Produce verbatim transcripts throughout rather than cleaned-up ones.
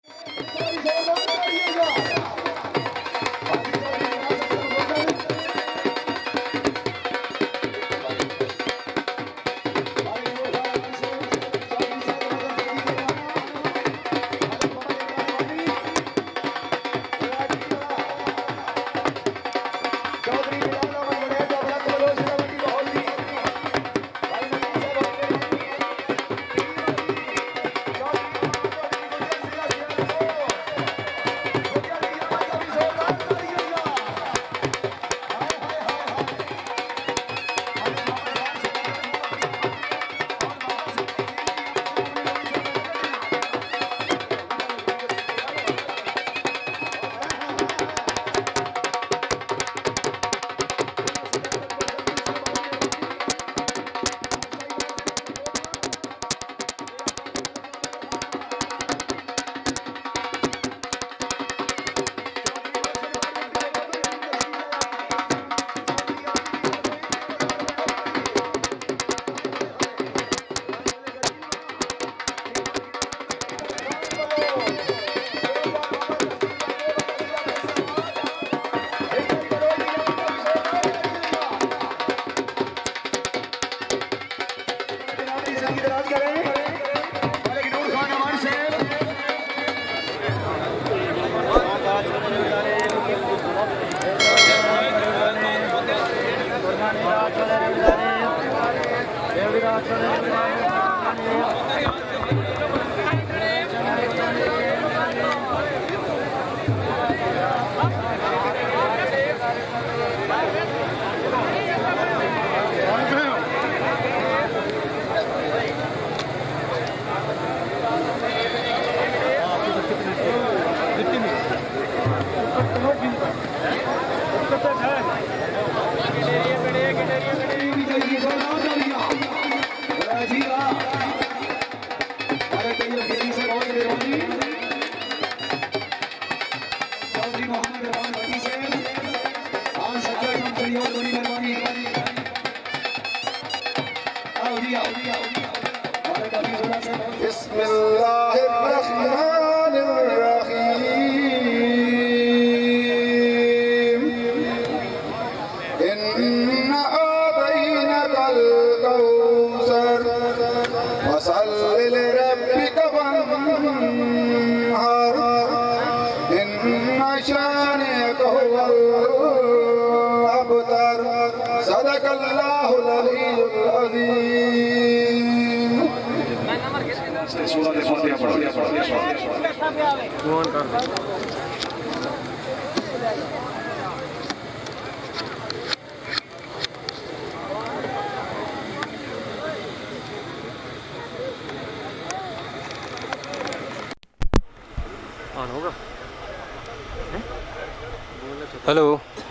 Hello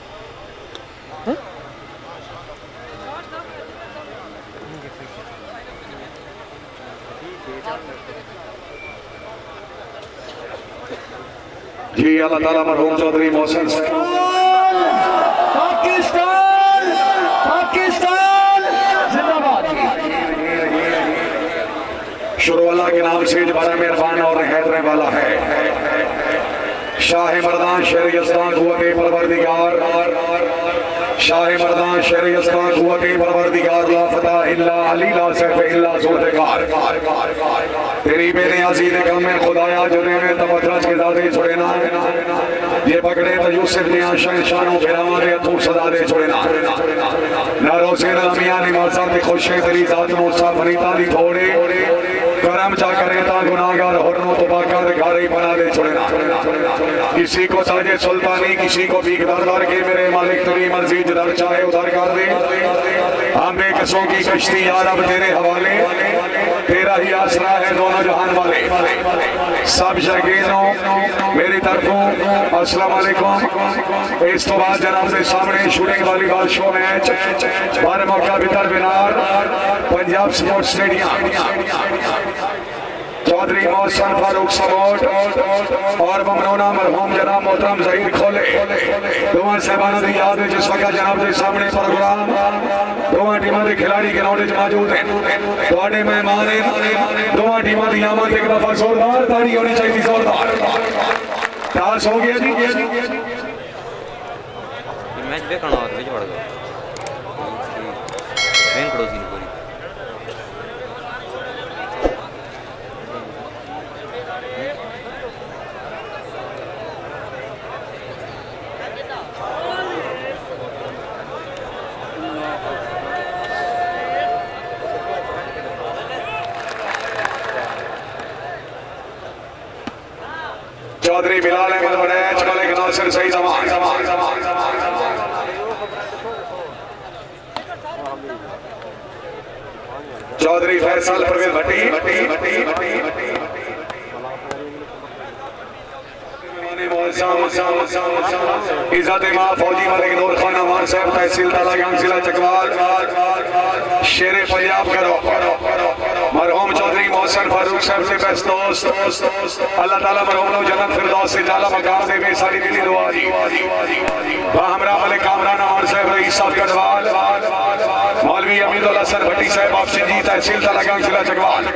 जी अल्लाह ताला मरहूम चौधरी मोहसिन पाकिस्तान पाकिस्तान जिंदाबाद। शुरू अल्लाह के नाम से जो बड़ा मेहरबान और रहमत वाला है। शाह मर्दान शेर यज़दान कुव्वत परवरदिगार, शाह मर्दान शेर यज़दान कुव्वत परवरदिगार, ला फतह इल्ला अली ला सैफ इल्ला ज़ुल्फ़िकार। तेरी मेरे अज़ीज़ कम में खुदाया जुने में तवज्जुह के ज़ादे छोड़े ना, ये पकड़े तो यूसुफ ने आशाएं शानों फिरावा दे तू सदा दे छोड़े ना। ना रोज़े ना मियां ने मौसा ते खुशे तेरी ज़ात नो सा फरीता दी थोड़े करम जा करे ता गुनाहगार होरनो तो बाका दे घर ही बना दे छोड़े ना। किसी को ताजे सुल्तानी किसी को भीख दरदार के मेरे मालिक तेरी मर्जी जिधर चाहे उधर कर दे। हम बेकसों की कश्ती यार अब तेरे हवाले, तेरा ही आसरा है दोनों जहान वाले। सब शकीनों मेरी तरफों अस्सलाम वालेकुम। इस तो बाद जनाब के सामने शूटिंग वाली बाल शो मैच बार मौका बितर बिनार पंजाब स्पोर्ट्स स्टेडियम चौधरी मोहसन फारूक समोट और ममनूना मरहूम जनाब मोहतरम ज़हीर खोले दोवां साहबाना दी याद जिस वक्त जनाब के सामने प्रोग्राम दोवां टीमां दे खिलाड़ी ग्राउंड में मौजूद हैं तुहाडे मेहमान हैं दोवां टीमां दी आमद एक दफा जोरदार ताड़ी होनी चाहिए जोरदार टास हो गया जी मैच देखना और बीच पड़ गया मेन पड़ोसी ने पूरी चौधरी बिलाल अहमद वड़ैच मलिक नासिर सईद अमान चौधरी फैसल परवेज भट्टी इज्जत मां फौजी मलिक नूर खान अमान साहब तहसील तालागाम जिला चकवाल शेरे पंजाब करो मरहूम चौधरी मोहसन फारूक साहब से बेस्ट दोस्त अल्लाह ताला मरहूम को जन्नत फिरदौस से जाला मकाम दे बे सारी दिली दुआ जी हमरा मलिक कामरान अमान साहब रईस साहब गढ़वाल मौलवी अमीदुल हसन भट्टी साहब आपसी जी तहसील तालागाम जिला चकवाल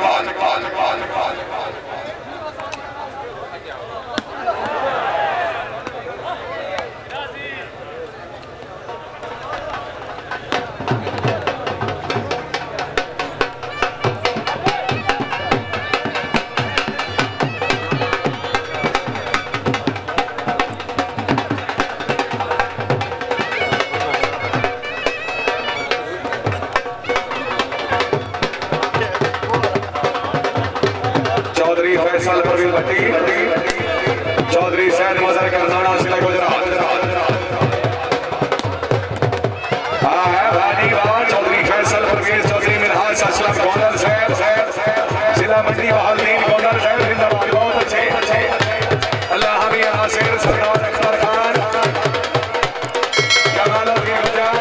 फैसल परवेज भट्टी चौधरी सैद मजहर करनाना जिला गुजरात हाँ है भानी वाह चौधरी फैसल परवेज चौधरी मिनहाज असलम गोंडल साहब जिला मंडी बहालदीन गोंडल साहब जिंदाबाद बहुत अच्छे अल्लाह हमी नासिर सरदार अख्तर खान कमालत के गुजार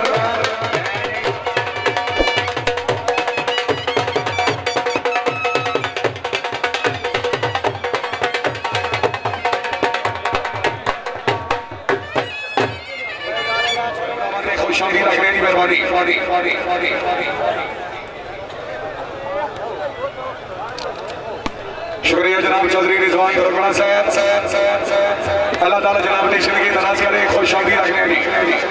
शुक्रिया जनाब चौधरी रिजवान गुरगुणा साहब अल्लाह ताला जनाब की जिंदगी दराज करे खुश आमदी रखने की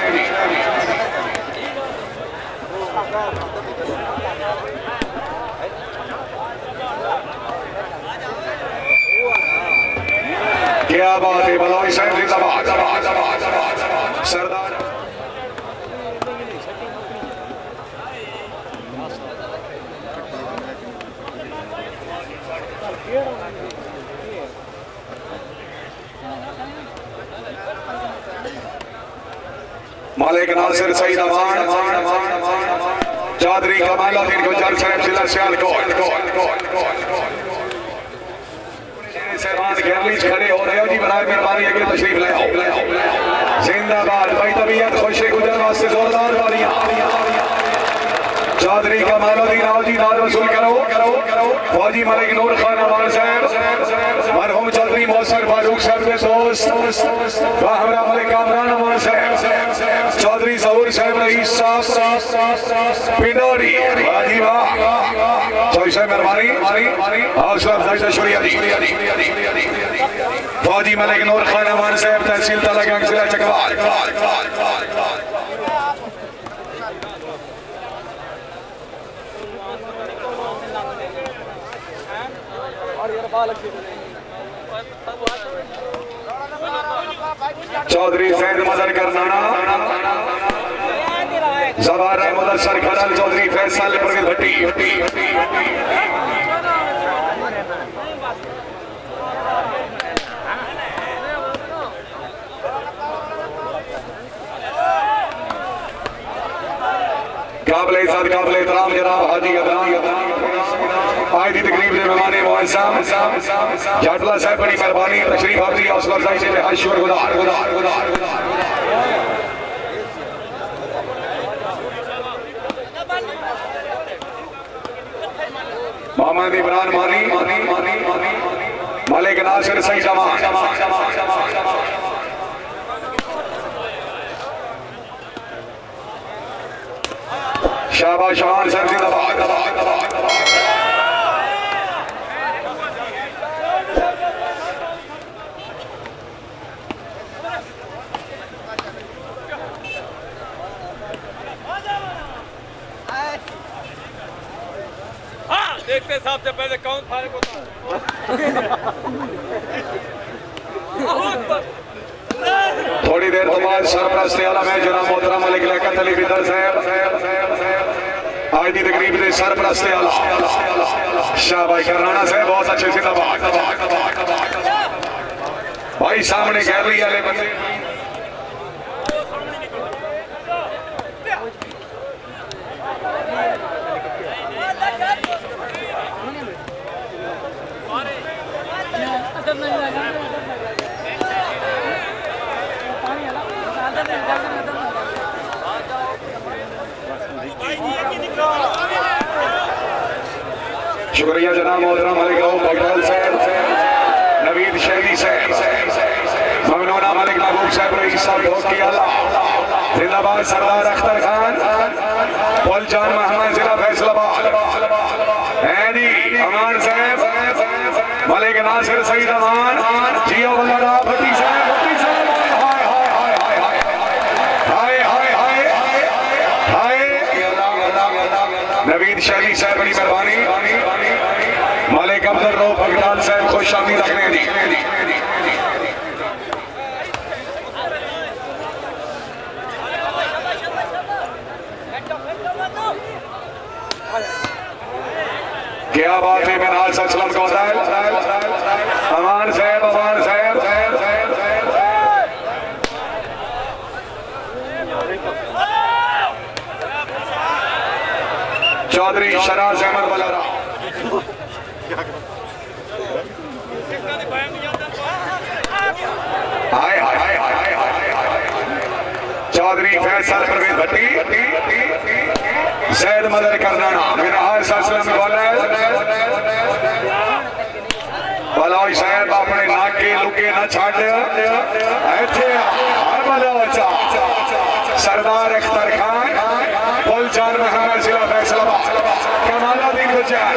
क्या बात है बलौई साहब जिंदाबाद सरदार मालिक नासिर सईद अमान चौधरी कमालुद्दीन गुजर साहब जिला सियालकोट खड़े हो रहे हो जी बनाए मेहरबानी है कि तशरीफ ले आओ जिंदाबाद भाई तबीयत खुशी गुजर वास्ते जोरदार वालियां चौधरी कमालुद्दीन आओ जी नाद वसूल करो फौजी मलिक नूर खान अमान साहब मरहूम चौधरी मोहसन फारूक साहब के दोस्त हमरा मलिक कामरान अमान साहब चौधरी जहूर साहब रईस साहब पिंडोरी वाजी वाह चौधरी साहब मेहरबानी हौसला अफजाई से शुक्रिया जी फौजी मलिक नूर खान अमान साहब तहसील तालागाम जिला चकवाल चौधरी सैद मजहर करनाना जवाहर मुदस्सर खरल चौधरी फैसल परवेज भट्टी काबिल इज्जत काबिल एहतराम जनाब हाजी अदनान आज की तकरीब के मेहमान मोहन जाटला साहब बड़ी मेहरबानी तशरीफ आपकी हौसला अफजाई से शुक्र गुजार गुजार गुजार मोहम्मद इमरान मानी मलिक नासिर सही जमान शाबाश शान सर जिंदाबाद देखते साहब से पहले कौन फारिग होता है। थोड़ी देर तो बाद सरपरस्त आलम है जनाब मोहतरम मलिक लियाकत अली बिदर साहब आज की तकरीब के सरपरस्त आलम शाह भाई करनाना साहब बहुत अच्छे जिंदाबाद भाई सामने गैलरी वाले बंदे शुक्रिया जनाब मोहतरम मलिक पटेल साहब नवीद शैली साहब ममनूना मलिक महबूब साहब रईस साहब ढोकी आला जिंदाबाद सरदार अख्तर खान पुलजान महमद जिला फैसलाबाद हैं जी अमान साहब मलिक नासिर सईद अमान जियो वल्लाह भट्टी साहब भट्टी साहब हाय हाय हाय हाय हाय हाय हाय हाय नवीद शैली साहब बड़ी मेहरबानी मलिक अब्दुल रऊफ बगदाद साहब खुश आमदीद रखने दी क्या बात है मिनाल सचलम को अमान साहब अमान साहब चौधरी शराज अहमद बलारा हाय हाय हाय हाय चौधरी फैसल परवेज भट्टी सैद मदर करनाना मिनाल सचलम बलौज साहब अपने नाके लुके न छाड़ सरदार अख्तर खान पुलजान महमद जिला फैसलाबाद कमालुद्दीन गुजर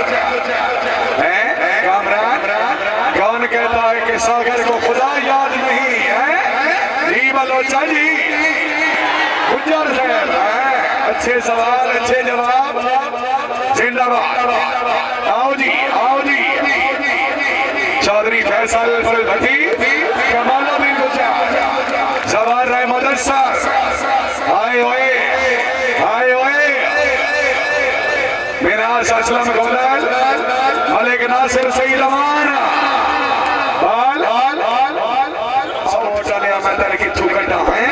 कामरान कौन कहता है कि सागर को खुदा याद नहीं है जी बलोचा जी गुजर साहब अच्छे सवाल अच्छे जवाब जिंदाबाद आओ जी आओ जी चौधरी फैसल भट्टी कमालुद्दीन गुजर जवाहर राय मदरसा आए ओए आए ओए मिनाज असलम गोलाल मलिक नासिर सईद अमान बाल चले मैं तेरे की थूकटा है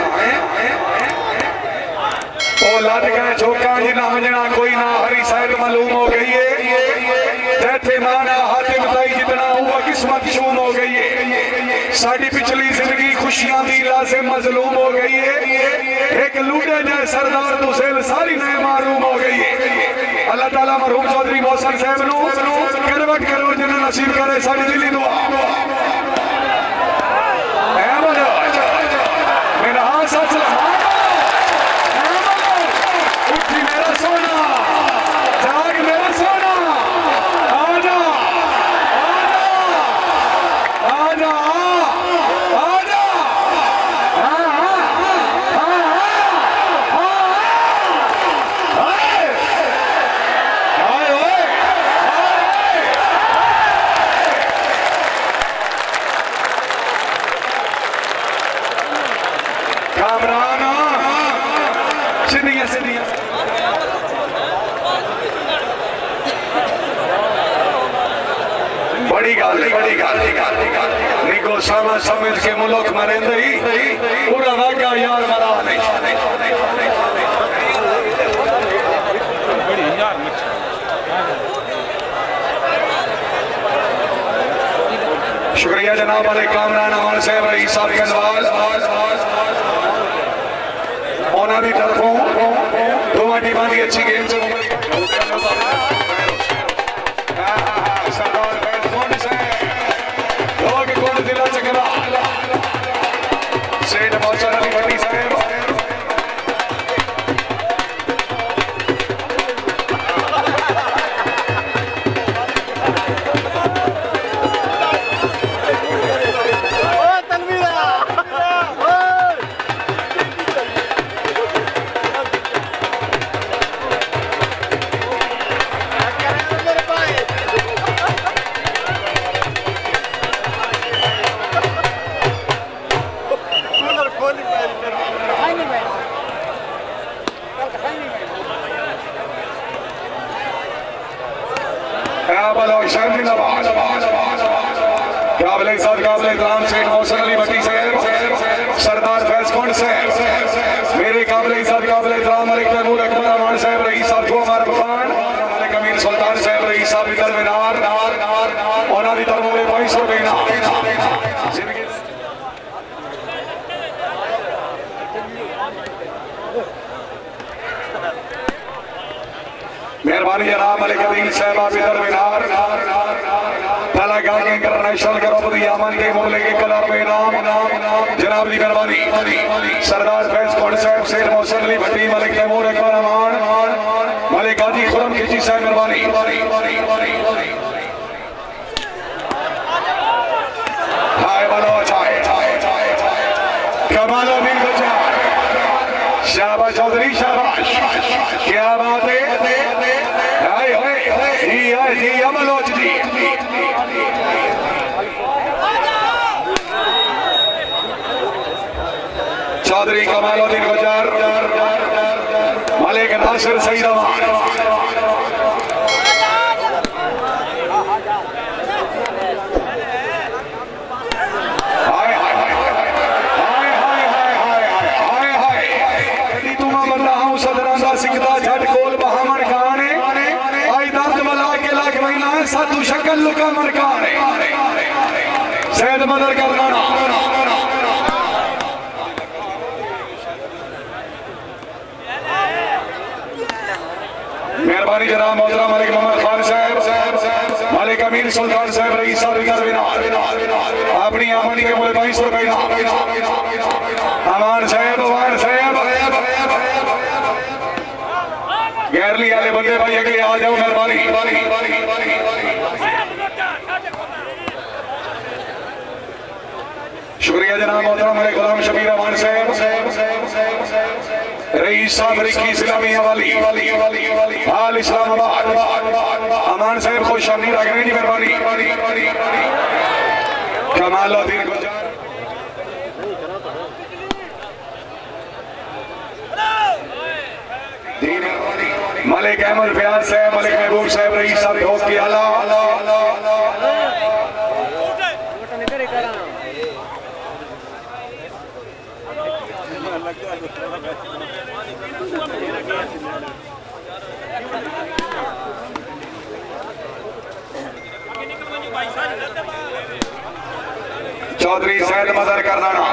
ओ लद गए चौका जी ना मजना कोई ना हरी साहब मालूम हो गई है जैसे माना हाथे बताई जितना हुआ किस्मत शूम हो गई है साड़ी पिछली जिंदगी खुशियां दी लासे मजलूम हो गई है एक लूटे जाए सरदार तुसेल सारी नए मारूम हो गई है अल्लाह ताला मरहूम चौधरी मोहसन साहब नु करवट करो जिन्हें नसीब करे सारी दिली दुआ है बोलो मेरा हाथ सच उठी मेरा सोना जाग मेरा सोना आजा आजा आजा कामरान सिद्धियां सिद्धियां बड़ी गाल बड़ी गाल निको सामा समझ के मुल्क मरेंदे ही पूरा वाक़या यार मरा नहीं शुक्रिया जनाब वाले कामरान अमान साहब रईस साहब कंदवाल उन्होंने तरफों दोवां टीमां दी अच्छी गेम काबिल इज्जत काबिल एहतराम सेठ मोहसिन अली भट्टी साहब, सरदार फैज कुंड साहब, मेरे काबिल इज्जत काबिल एहतराम मलिक तैमूर अकबर अमान साहब, रईस साहब को हमारे पठान मलिक अमीर सुल्तान साहब, रईस साहब इधर मीनार और दी तरफ मेरे पैंसठ रुपए ना मेहरबानी जनाब मलिक अदील साहब आप इधर मीनार पहला गांव इंटरनेशनल करोपति यामन के मोहल्ले के कलर में नाम जनाब दी मेहरबानी सरदार फैज कुंड साहब, शेर मोहसिन अली भट्टी, मलिक तैमूर अकबर अमान, मलिक गाजी खुरम खिची साहब मेहरबानी। हाय बलोच हाय कमालुद्दीन गुजर, शाबाश चौधरी शाबाश, क्या बात है हाय हाय जी हाय जी बलोच जी। चौधरी कमालुद्दीन गुजर, मलिक नासिर सईद अमान, साधु शक्ल लुका मरकाने सैद मदर करना मेहरबानी जनाब मोहतरम मलिक मोहम्मद खान साहब, मलिक अमीर सुल्तान साहब, रईस साहब अपनी आमनी के बोले बाईस रुपए अमान साहब अमान साहब गैरली वाले बंदे भाई अगले आ जाओ मेहरबानी। शुक्रिया जनाब मोहतरम मलिक गुलाम शबीर अमान साहब, रईस साहब रिक्की इस्लामी वाली हाल इस्लामाबाद अमान साहब खुश आमदी रख रहे जी मेहरबानी। कमालुद्दीन गुजर मलिक अहमद फयाज साहब, मलिक महबूब साहब, रईस साहब ढोक की आला चौधरी सैद मदर करना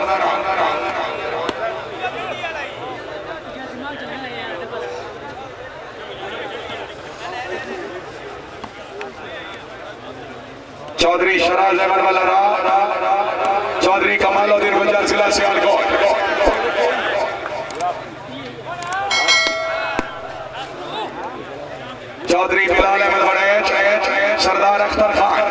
चौधरी शराज अहमद मल्लारा, चौधरी कमालुद्दीन गुजर जिला सियालकोट, चौधरी बिलाल अहमद बड़े, सरदार अख्तर खान,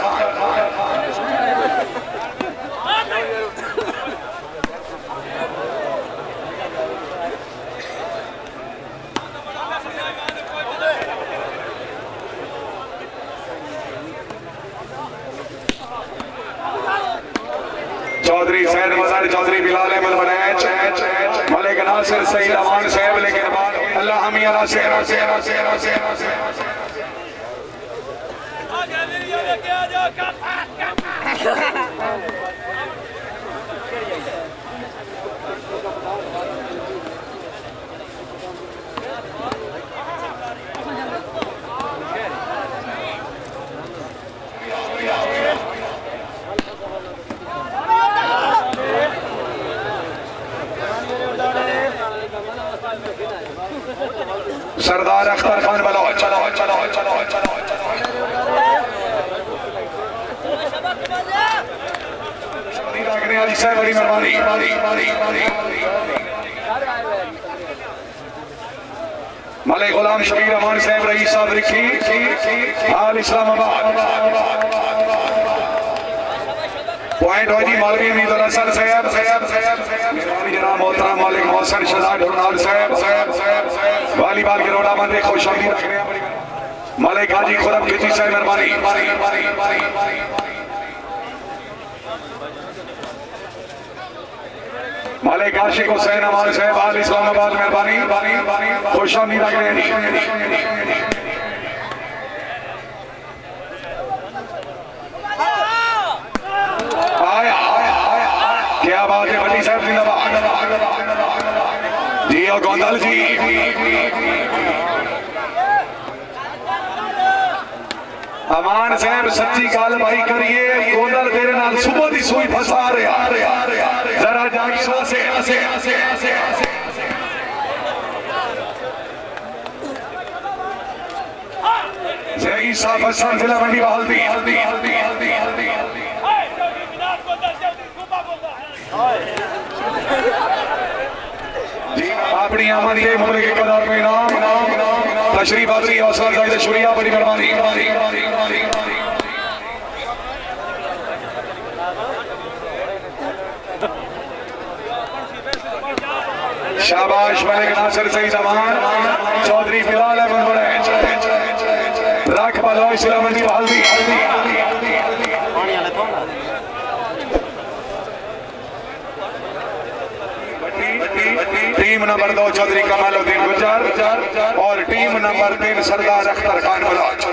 चौधरी सैद मजार, चौधरी बिलाल अहमद बनैच, मलिक नासिर सईद अमान साहब, लेकिन अल्लाह हमी अला से अला से अला से अला से अला से सरदार अख्तर खान बलोच, चलो चलो चलो चलो रखने वाली साहब बड़ी मेहरबानी। मलिक गुलाम शबीर अमान साहब, रईस साहब रिक्की हाल इस्लामाबाद, पॉइंट हो जी मौलवी अमीर हसन साहब, जनाब मोहतरम मलिक मोहसिन शहजाद हुरनाल साहब, वालीबाल के रोड़ा बंदे खुश आमदी रख रहे हैं, मलिक हाजी खुरम खिची साहब मेहरबानी, मलिक आशिक हुसैन अमान साहब हाल इस्लामाबाद मेहरबानी, खुश आमदी रख रहे हैं। ओ गोंदल जी अमान साहब सच्ची गल भाई करिए गोंदल तेरे नाल सुबह दी सूई फसा रहा जरा जाके से से से से जय साहब हसन जिला मंडी हल्दी हल्दी हल्दी हल्दी हल्दी जी अपनी आमद के मुल्क के कदर में नाम नाम तशरीफ आदरी हौसला जायद शुक्रिया बड़ी मेहरबानी शाबाश मलिक नासिर सईद अमान चौधरी बिलाल अहमद राख बालो इस्लाम मंडी हल्दी टीम नंबर दो चौधरी कमालुद्दीन गुज्जर और टीम नंबर तीन सरदार अख्तर खान बलोच।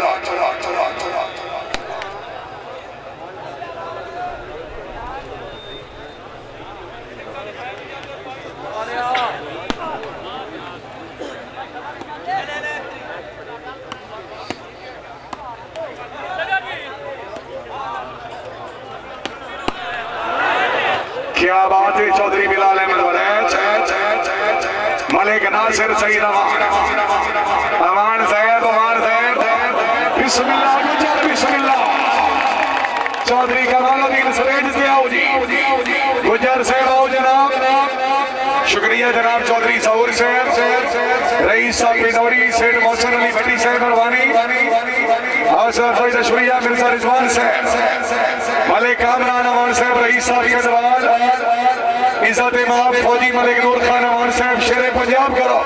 क्या बात है चौधरी बिलाल अहमद वलैच मलिक नासिर सईद अमान अमान साहब अमान साहब बिस्मिल्लाह गुजर बिस्मिल्लाह चौधरी कमालुद्दीन सरेज से आओ जी गुजर साहब आओ जनाब शुक्रिया जनाब चौधरी सहूर साहब रईस साहब पिदौरी सेठ मोहसिन अली भट्टी साहब मेहरबानी हौसला अफजाई शुक्रिया मिर्जा रिजवान साहब मलिक कामरान अमान साहब रईस साहब के दरबार इज्जत इमाम फौजी मलिक नूर खान अमान साहब शेरे पंजाब करो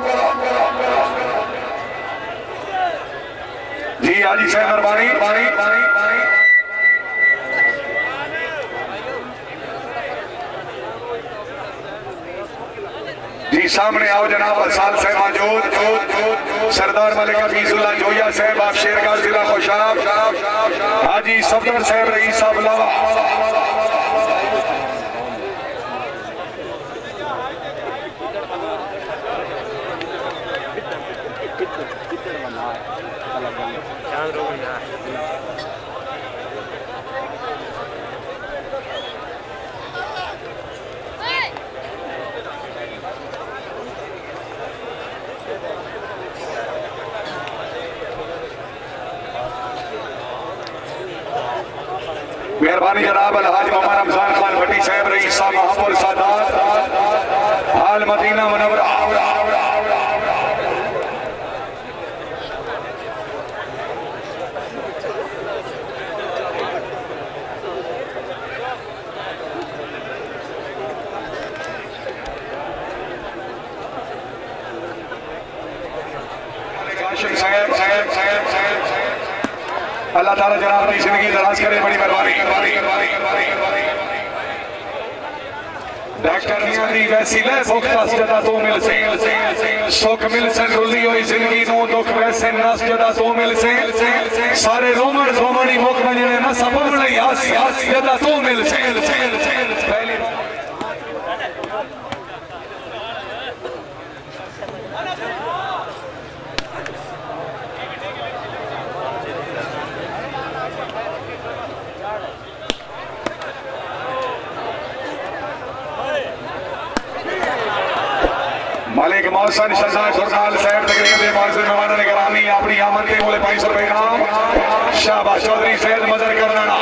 जी हाजी साहब मेहरबानी जी सामने आओ जनाब साल साहब मौजूद सरदार मलिक हफीजुल्लाह जोया साहब आप शेरगढ़ जिला खुशाब हाजी सफदर साहब रईस साहब लावा मेहरबानी जनाब अलहाज मोहम्मद रमजान खान भट्टी साहब रईस साहब महापुर सादात हाल मदीना मुनव्वरा अल्लाह ताला जनाब की जिंदगी दराज करे बड़ी मेहरबानी डॉक्टर मियां दी वैसी ले भुख दस जदा तो मिल से सुख मिल से रुली हुई जिंदगी नो दुख वैसे नस जदा तो मिल से सारे रोमन रोमनी मुख वजने न सबब नहीं आस आस जदा तो मिल से पहली मलिक मौसन शहजाद सुरनाल साहब तकरीब के मौसम मेहमान ने करानी अपनी आमद के बोले पाँच सौ रुपए इनाम शाबाश चौधरी सैयद मदर करना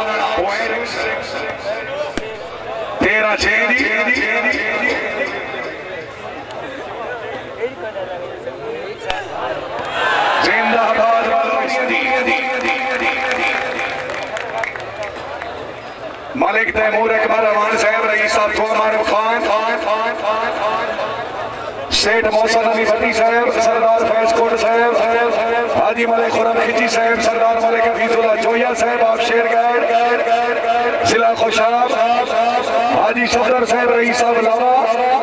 तेरह छह जिंदाबाद मलिक तैमूर अकबर अमान साहब रईस साहब थोमान खान सेठ मोहसिन अली भट्टी साहब सरदार फैज कोट साहब हाजी मलिक खुरम खिची साहब सरदार मलिक हफीजुल्लाह जोया साहब आप शेरगढ़ जिला खुशाब हाजी सफदर साहब रईस साहब लावा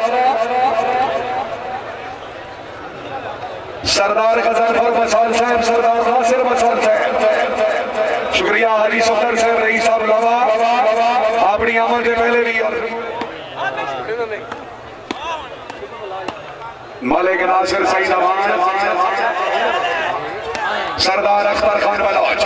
सरदार गजनफर मसाल साहब सरदार नासिर मसाल साहब शुक्रिया हाजी सफदर साहब रईस साहब लावा अपनी आमद के पहले भी मलिक नासिर सईद अमान, सरदार अख्तर खान बलोच।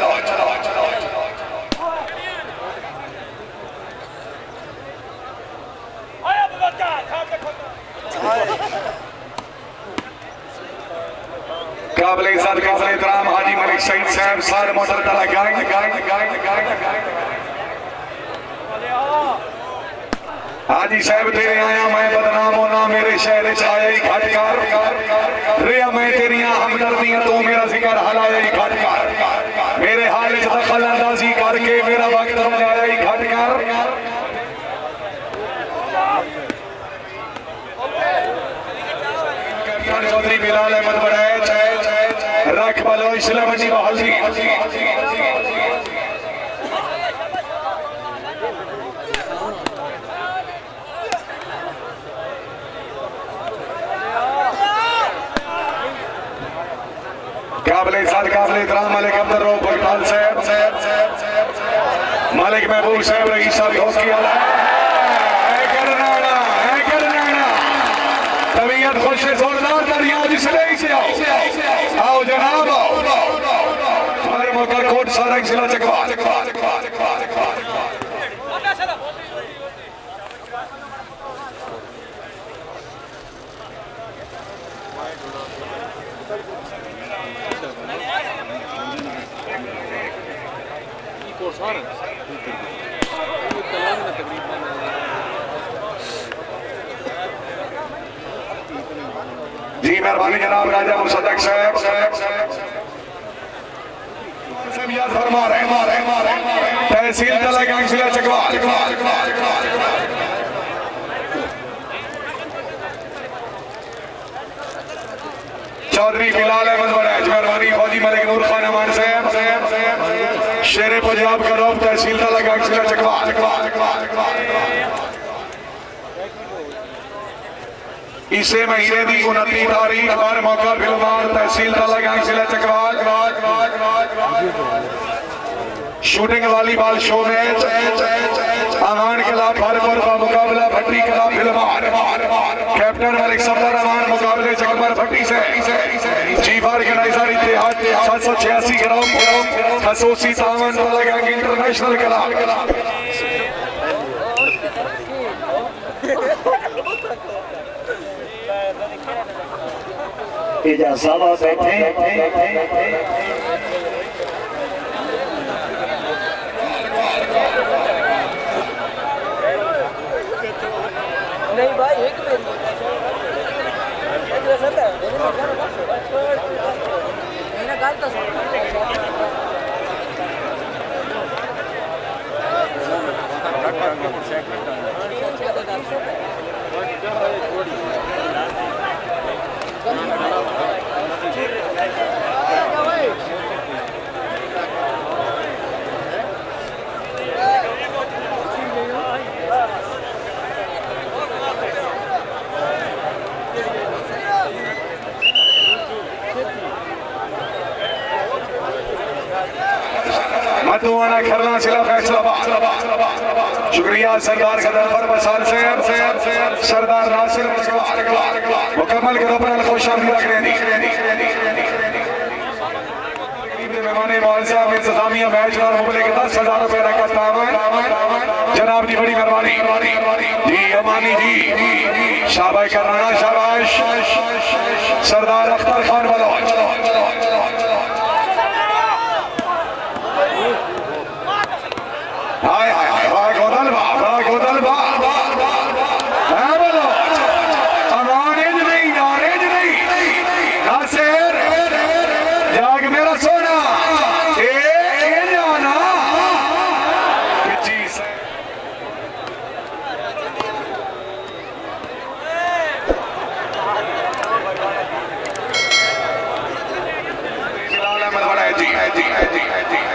काबिल इज्जत काबिल एहतराम हाजी मलिक सईद साहब सार मोटर तला गाएंगे गाएंगे गाएंगे गाएंगे हाजी साहब तेरे आया मैं बदनाम होना मेरे शहर चाहे घटकार रिया मैं तेरिया हमदर्दियां तो मेरा जिक्र हलाया ही घटकार मेरे हाल च दखल अंदाजी करके मेरा वक्त समझाया ही घटकार चौधरी बिलाल अहमद बड़ैच रख बलो इस्लाम जी बहाली काबिल इज्जत काबिल एहतराम मलिक अब्दुल रऊफ बगटाल साहब मलिक महबूब साहब रईस साहब होश की आला है करनाना है करनाना तबीयत खुश जोरदार दरिया जिसले से आओ आओ जनाब आओ हमारे मौका कोट सारा जिला चकवा चकवा चकवा चकवा चकवा जी मेहरबानी जनाब राजा मुसद्दक साहब फरमा रहे तहसील तलागंज जिला चकवा चौधरी बिलाल अहमद बड़ैच मेहरबानी फौजी मलिक नूर खान अमान साहब शेर पंजाब का रौब तहसील तलागंज जिला चकवा इसे महीने की उनती तारीख हर मौका फिल्मार तहसील तलागंज जिला Chakwal shooting volleyball show match Aman खिलाफ भरपुर का मुकाबला भट्टी खिलाफ फिल्मार कैप्टन मलिक सफदर अमान मुकाबले जगमर भट्टी से चीफ ऑर्गेनाइजर इत्तेहाद सात सौ छियासी ग्राम खसूसी तावन तलागंज इंटरनेशनल क्लब इजाज़त बैठे नहीं भाई एक मधुआना खरना जिला फैसलाबाद शुक्रिया सरदार गदरफर बसाल साहब सरदार नासिर मुकम्मल ग्रुप खुश आमदीद मेहमान मुआवजा में इंतजामिया मैच और मुबले के दस हजार रुपए रकम तावन जनाब जी बड़ी मेहरबानी जी अमानी जी शाबाश कराना शाबाश सरदार अख्तर खान बलोच हाय हाय हाय वाह गोदल वाह वाह गोदल वाह है बोलो अमान इज नहीं यार इज नहीं नासिर जाग मेरा सोना ए ए जाना जी से बिलाल अहमद बड़ा जी है जी है जी है जी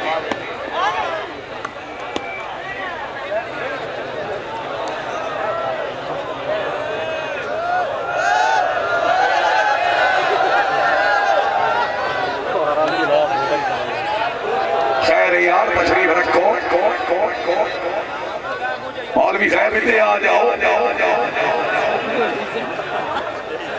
यार तशरीफ रखो मौलवी साहब इतने आ जाओ जाओ जाओ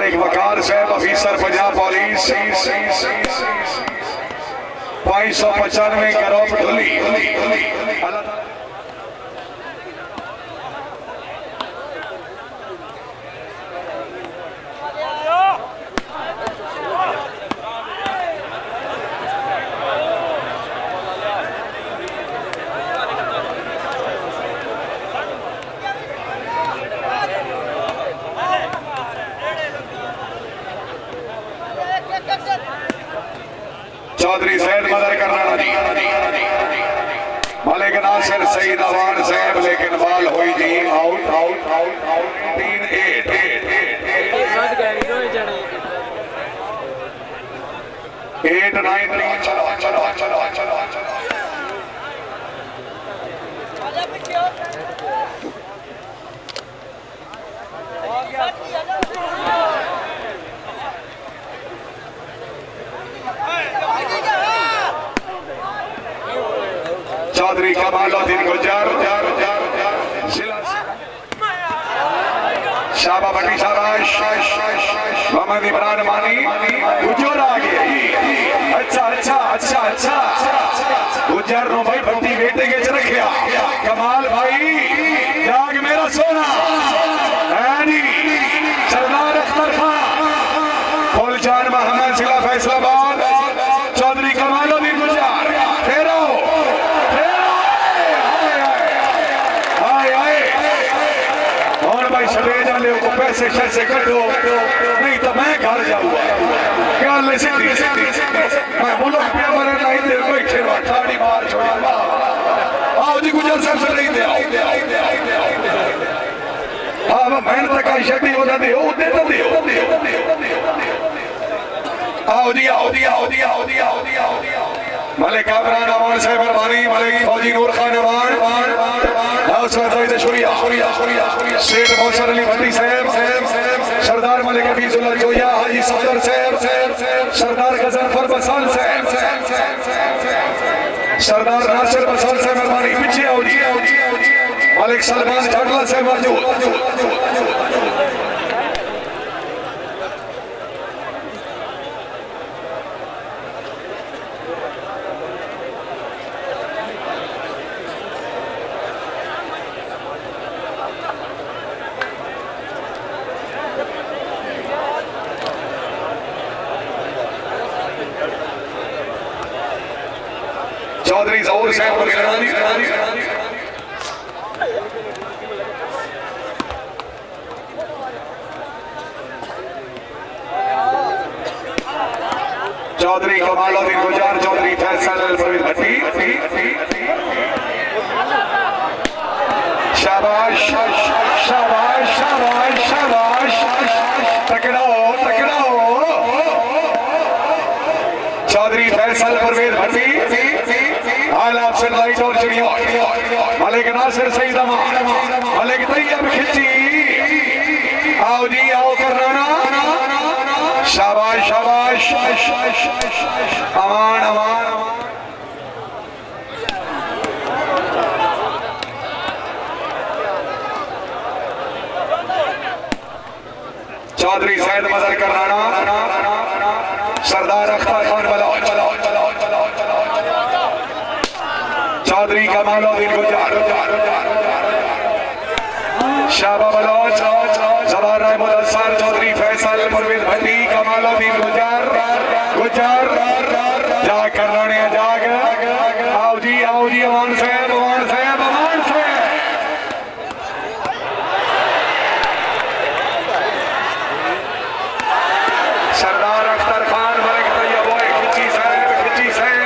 मालिक वकार साहब ऑफिसर पंजाब पुलिस पाँच सौ पचानवे करोड़ ढोली। चौधरी सैयद मदर करनाड़ा जी मालिक नासिर सईद अवान साहब लेकिन बाल हुई जी आउट आउट आउट आउट तीन एट एट नाइन चलो चलो चलो चलो चौधरी कमालुद्दीन गुज्जर शाबा भट्टी शाबाश मोहम्मद इमरान मानी गुज्जर आ गया। अच्छा अच्छा अच्छा अच्छा गुज्जर नो भाई भट्टी बेटे के च रखिया कमाल भाई जाग मेरा सोना है सरदार अख्तर खान फुलजान मोहम्मद जिला फैसलाबाद चौधरी कमालुद्दीन गुज्जर फेरो को पैसे शैसे कटो नहीं तो मैं घर जाऊंगा गल सीधी मैं बोलो पे मरे नहीं दे बैठे रहो ठाड़ी मार छोड़ी आओ जी गुजर साहब से नहीं दे हां मैं मेहनत का शक्ति होना दे ओ दे तो दे आओ जी आओ जी आओ जी आओ जी आओ जी आओ मलिक कामरान अमान साहब मेहरबानी मलिक फौजी नूर खान अमान सेठ मौसर अली भट्टी साहब सरदार मलिक हफीजुल्लाह जोया हाजी सफदर साहब सरदार गजनफर बसाल साहब सरदार नासिर बसाल साहब मेहरबानी पीछे आओ जी मलिक सलमान ठाटला साहब मौजूद। चौधरी जहूर साहब चौधरी कमालुद्दीन गुज्जर चौधरी फैसल परवीन भट्टी शाबाश शाबाश शाबाश शाबाश तकड़ा हो तकड़ा हो चौधरी फैसल परवीन भट्टी से लाइट और चिड़िया मलिक नासिर सईद अमान मलिक तैयब खिची आओ जी आओ करना शाबाश शाबाश अमान अमान चौधरी सैयद मदर करना सरदार अख्तर खान बलौच चौधरी कमालुद्दीन गुज्जर शाबा बलौच जवाहर रहमत अहसन चौधरी फैसल परवीन भट्टी कमालुद्दीन गुज्जर गुज्जर जाग करने जाग आओ जी आओ जी अमान साहब अमान साहब अमान साहब सरदार अख्तर खान मलिक तैयब खिची साहब खिची साहब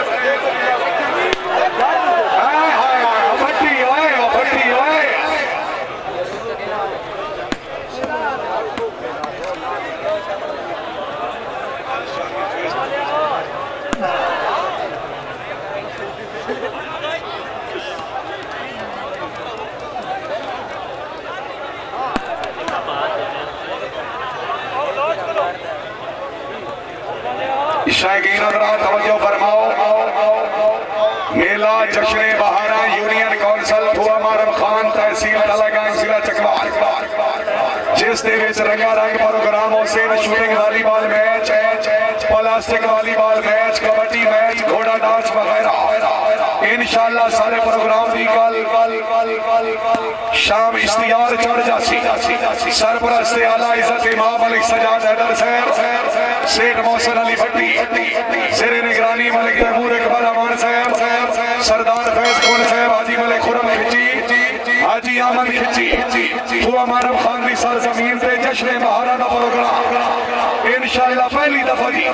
शायकीन हज़रात तवज्जो फरमाओ मेला जश्न बहारा यूनियन काउंसिल फुआ मारम खान तहसील तलागंज जिला चकवार इस दे विच रंगा रंग प्रोग्राम होसे shooting volleyball match plastic volleyball match kabaddi match घोड़ा डांस वगैरह इंशाअल्लाह सारे प्रोग्राम की कल शाम इश्तियार चढ़ जासी सरपरस्त आला इज्जत इमाम मलिक सजाद हैदर साहब सेठ मोहसिन अली भट्टी सिर निगरानी मलिक तैमूर इकबाल अमान साहब सरदार फैज खुन साहब हाजी मलिक खुरम खिची हाजी अहमद खिची हुआ मानव खान की सरजमीन से जश्न बहारा का प्रोग्राम इंशाअल्लाह पहली दफा जी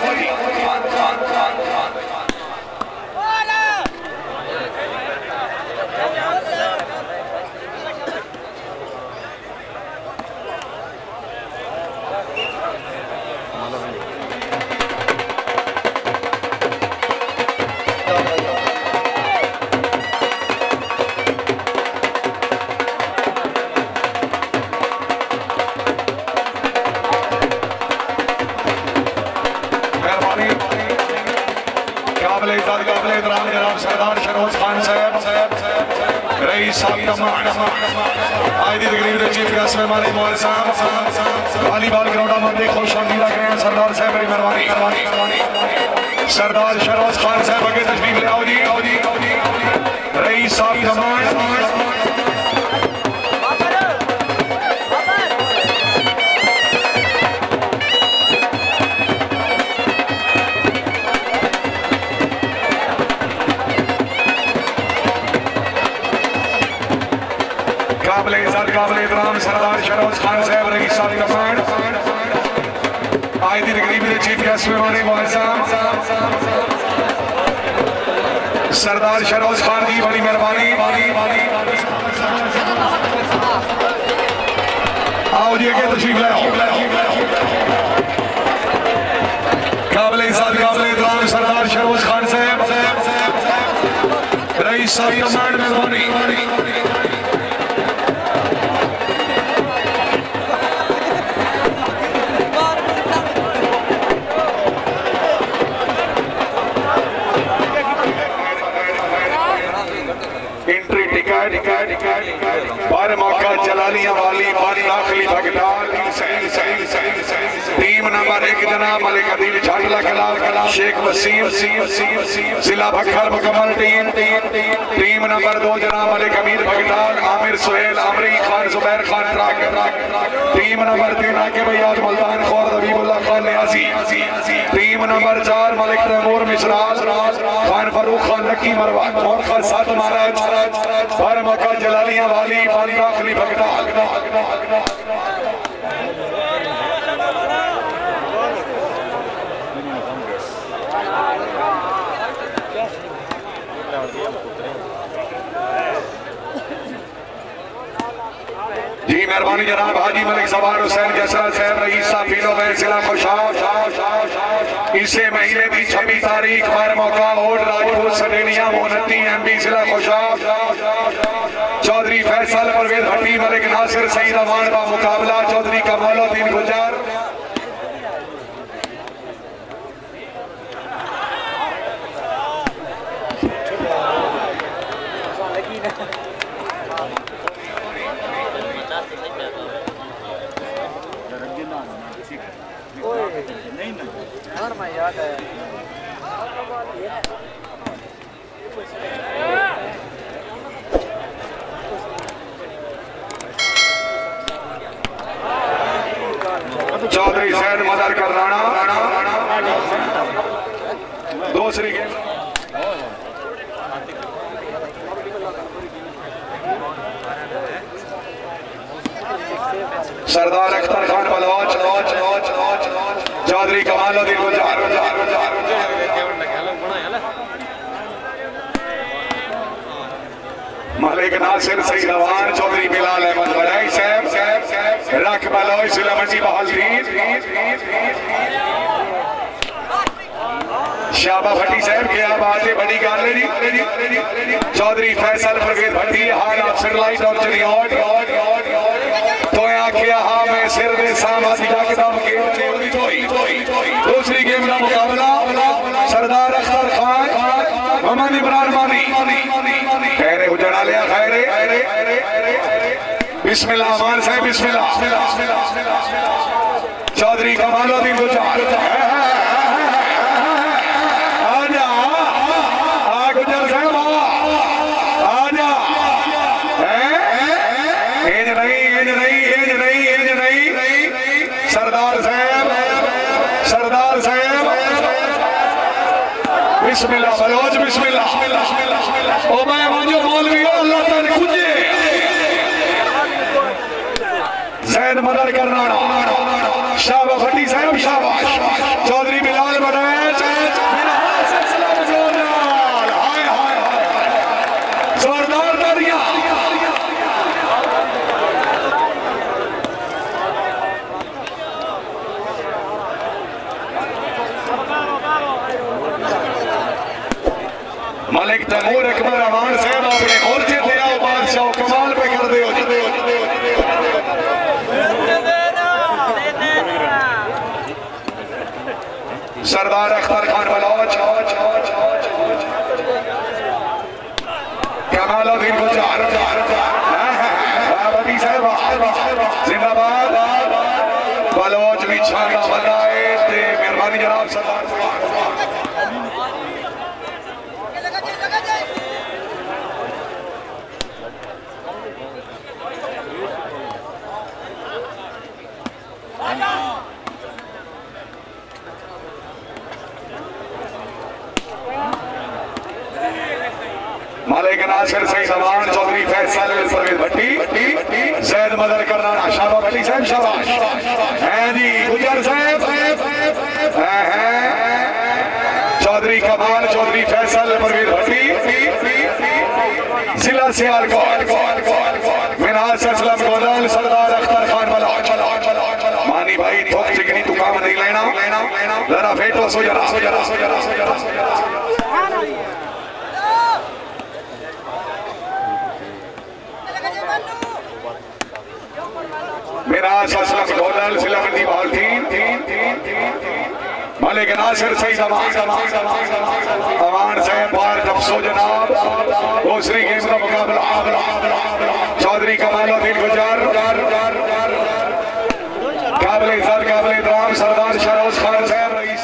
सरदार शरोज खान साहब रईस साहब आज की तकरीब के चीफ गेस्ट हमारे मोहर साहब वॉलीबॉल ग्राउंड में खुश आमदीद रख रहे हैं सरदार साहब बड़ी मेहरबानी सरदार शरोज खान साहब आगे तशरीफ ले आओ जी रईस साहब सरदार शरोज खान साहब रईस साहब कमांड आज की तकरीब के चीफ गेस्ट हमारे मोहर साहब सरदार शरोज खान की बड़ी मेहरबानी आओ जी अगे तशरीफ ले आओ काबिल इज्जत काबिल एहतराम सरदार शरोज खान साहब रईस साहब कमांड मेहरबानी पर मौका जलालिया वाली पानी दाखिली भगदार टीम नंबर एक जनाब मलिक अदील झाटला कला शेख वसीम जिला भक्खर मुकम्मल टीम टीम नंबर दो जनाब मलिक अमीर भगदार आमिर सुहेल आमरी खान जुबैर खान ट्रक टीम नंबर तीन आके भैयाद मुल्तान खौर हबीबुल्लाह खान नियाजी टीम नंबर चार मलिक तैमूर मिसराज खान फरूख खान लकी मरवा और खान सात महाराज पर मौका जलालिया वाली पानी दाखिली भगदार जी मेहरबानी जनाब हाजी मलिक सवार हुसैन जसरा साहब रईस साहब पीलो में जिला खुशाब इसे महीने की छब्बीस तारीख पर मौका ओड राजपूत सडेनिया मोहनती एमपी जिला खुशाब चौधरी फैसल परवेज भट्टी मलिक नासिर सईद अमान का मुकाबला चौधरी कमालुद्दीन गुजर चौधरी सैद मदर कर राणा दूसरी गेम सरदार अख्तर खान बलौच चौधरी कमालुद्दीन गुजर मलिक नासिर सईद अवान चौधरी बिलाल अहमद बड़ाई साहब रख बलौच जिला मंडी बहालदीन शाबा भट्टी साहब क्या बात है बड़ी गाल है जी चौधरी फैसल परवेज भट्टी हाल अफसर लाइट और चलिए तो आखिया हाँ मैं सिर दे सामाजी एकदम दूसरी गेम का मुकाबला सरदार अख्तर खान मोहम्मद इमरान मानी खैरे उजड़ा लिया खैरे बिस्मिल्लाह मान साहब बिस्मिल्लाह चौधरी कमालुद्दीन गुजर आजा आ गुजर साहब आजा एज नहीं एज नहीं एज नहीं एज नहीं सरदार साहब सरदार साहब बिस्मिल्लाह बलोच बिस्मिल्लाह ओ मैं मुझे मौलवी अल्लाह तन कुजे जैद मदर करनाड़ा शाबाश भट्टी साहब शाबाश चौधरी बिलाल बड़ैच हाय हाय हाय जोरदार तालियां मलिक तैमूर अकबर अमान साहब अपने मोर्चे ते आओ बादशाह कमाल पे कर दे सरदार अख्तर खान बलोच कमालुद्दीन गुजर बाबी साहब जिंदाबाद बलोच भी छागा बनाए ते मेहरबानी जनाब सरदार मालिक नासिर सही जमान चौधरी फैसल परवेज भट्टी जैद मदर करनाड़ा शाबाश भट्टी साहब शाबाश हैं जी गुजर साहब हैं हैं चौधरी कमाल चौधरी फैसल परवेज भट्टी जिला सियालकोट मिनाज असलम गोदल सरदार अख्तर खान बलोच मानी भाई ठोक चिकनी तू काम नहीं लेना जरा फेटो सो जरा सो जरा सो जरा सो जरा मेरा असलम गोदल जिला मंडी बाल्टीन मालिक नासिर सही जमान अमान साहब बार नफ्सो जनाब दूसरी गेम का मुकाबला चौधरी कमालुद्दीन गुजर काबिल इज्जत काबिल एहतराम सरदार शरोज खान साहब रईस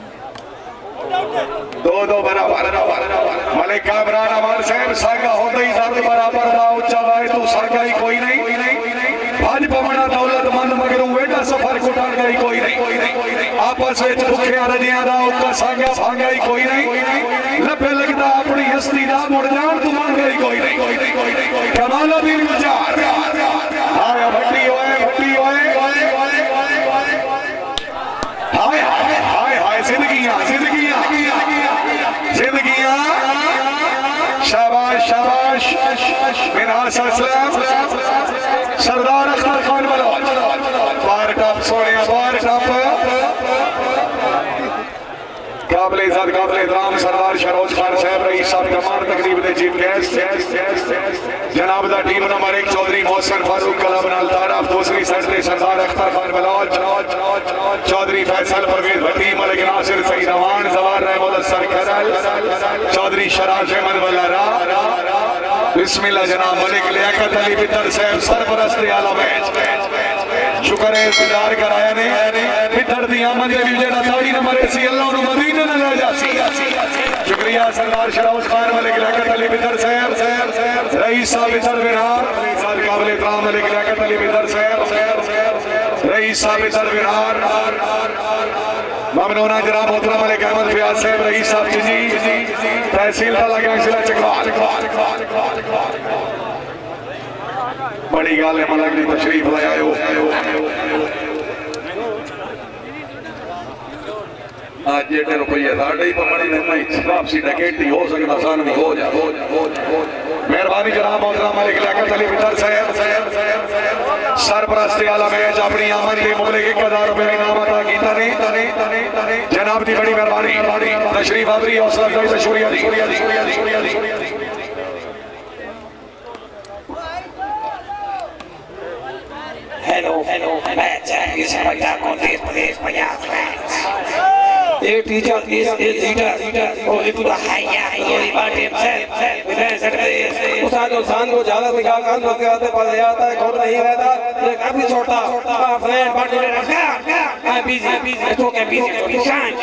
दो दो बराबर मलिक कामरान अमान साहब सागा होता ही दर्द बराबर दा उच्चा वाए तू सागा ही कोई नहीं भाज पवना दौलतमंद मगर वेटा सफर कुटाण गई कोई नहीं आपस में भुखे रजिया दा उका सागा भांगा ही कोई नहीं लपे लगदा अपनी हस्ती दा मुड़ जान तू मान गई कोई नहीं कमालुद्दीन गुजर हाय भट्टी ओए भट्टी ओए हाय हाय हाय हाय जिंदगियां जिंदगियां जिंदगियां शाबाश शाबाश मिनाज असलम सरदार अख्तर खान बलोच बार टॉप सोने बार टॉप काबिल इज्जत काबिल एहतराम सरदार शरोज खान साहब रईस साहब कमान तकरीब दे चीफ गेस्ट जनाब दा टीम नंबर एक चौधरी मोहसिन फारूक कलाम नाल तारफ दूसरी साइड ते सरदार अख्तर खान बलोच चौधरी फैसल परवेज भट्टी मलिक नासिर सईद अमान जवार रहमत सर खरल चौधरी शराज अहमद वल्लारा बिस्मिल्लाह जनाब मलिक लियाकत अली बितर साहब सरपरस्त आला मैच शुक्र है इंतजार कराया ने बितर दी आमद दे विच जेड़ा ताड़ी न मरे सी अल्लाह नु मदीने न ले जासी शुक्रिया सरदार शरोज खान मलिक लियाकत अली बितर साहब रईस साहब बितर बिहार साहब काबिल एहतराम मलिक लियाकत अली बितर साहब रईस साहब बितर बिहार ममनूना जनाब मोहतरम मलिक अहमद फयाज साहब रईस साहब जी तहसील का लगा जिला चकवाल बड़ी गल है मलक की तशरीफ लाया आज जेडे रुपये साढ़े ही पकड़ी नहीं वापसी डकैती हो सकता सन भी हो जा मेहरबानी जनाब मोहतरम मलिक लियाकत अली बितर साहब सरपरस्त आला मैच अपनी आमद के मुबलिक एक हजार रुपए इनाम अता कीता ने जनाब की बड़ी मेहरबानी तशरीफ आवरी हौसला अफजाई शुक्रिया दी Hello, hello, match is Payako, this place, Payako. A teacher is a leader. Only to the higher glory but himself. With a certain उस आदमी इंसान को ज़्यादा सिखा कर न सिखाते पड़ जाता है खुद नहीं रहता ये काफी छोटा फ्रेंड बट इन्हें रखा I'm busy I'm busy it's okay busy it's shine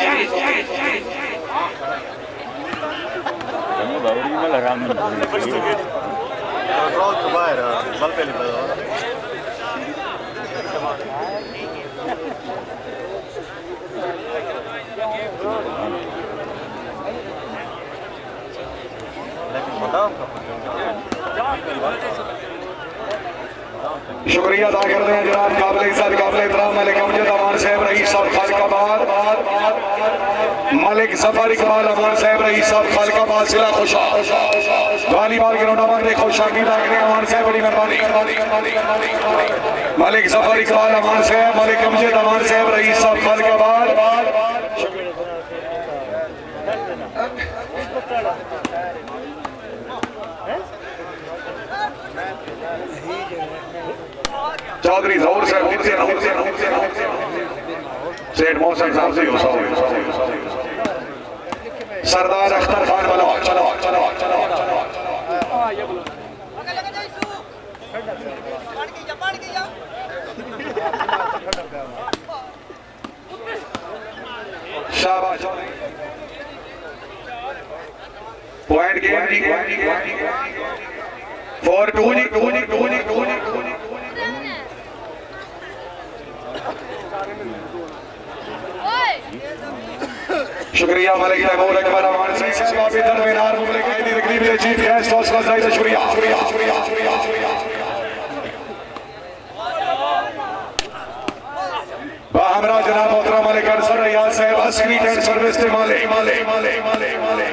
शुक्रिया अदा करते हैं जनाब काबिल इज्जत काबिल एहतराम मलिक अमजद अमान साहब रईस साहब खालिकाबाद मलिक जफर इकबाल अमान साहब रईस साहब खालिकाबाद जिला खुशा वालीबाल ग्राउंड अमान दे खुशाकी दागने अमान साहब बड़ी मेहरबानी मलिक जफर इकबाल अमान साहब मलिक अमजद अमान साहब रईस साहब खालिकाबाद चौधरी जहूर साहब सेठ मोहसिन साहब से सरदार अख्तर खान वाला चलो चलो चलो शाबाश पॉइंट गेम जी फोर टू जी टू जी टू जी टू जी शुक्रिया मलिक तैमूर अकबर अमान सिंह साहब इधर मीनार मुमलिक की तकरीब है चीफ गेस्ट हौसला अफजाई से शुक्रिया शुक्रिया शुक्रिया शुक्रिया हमरा जनाब मोहतरम मलिक अरसर रियाज साहब अस्करी टेंट सर्विस के माले माले माले माले माले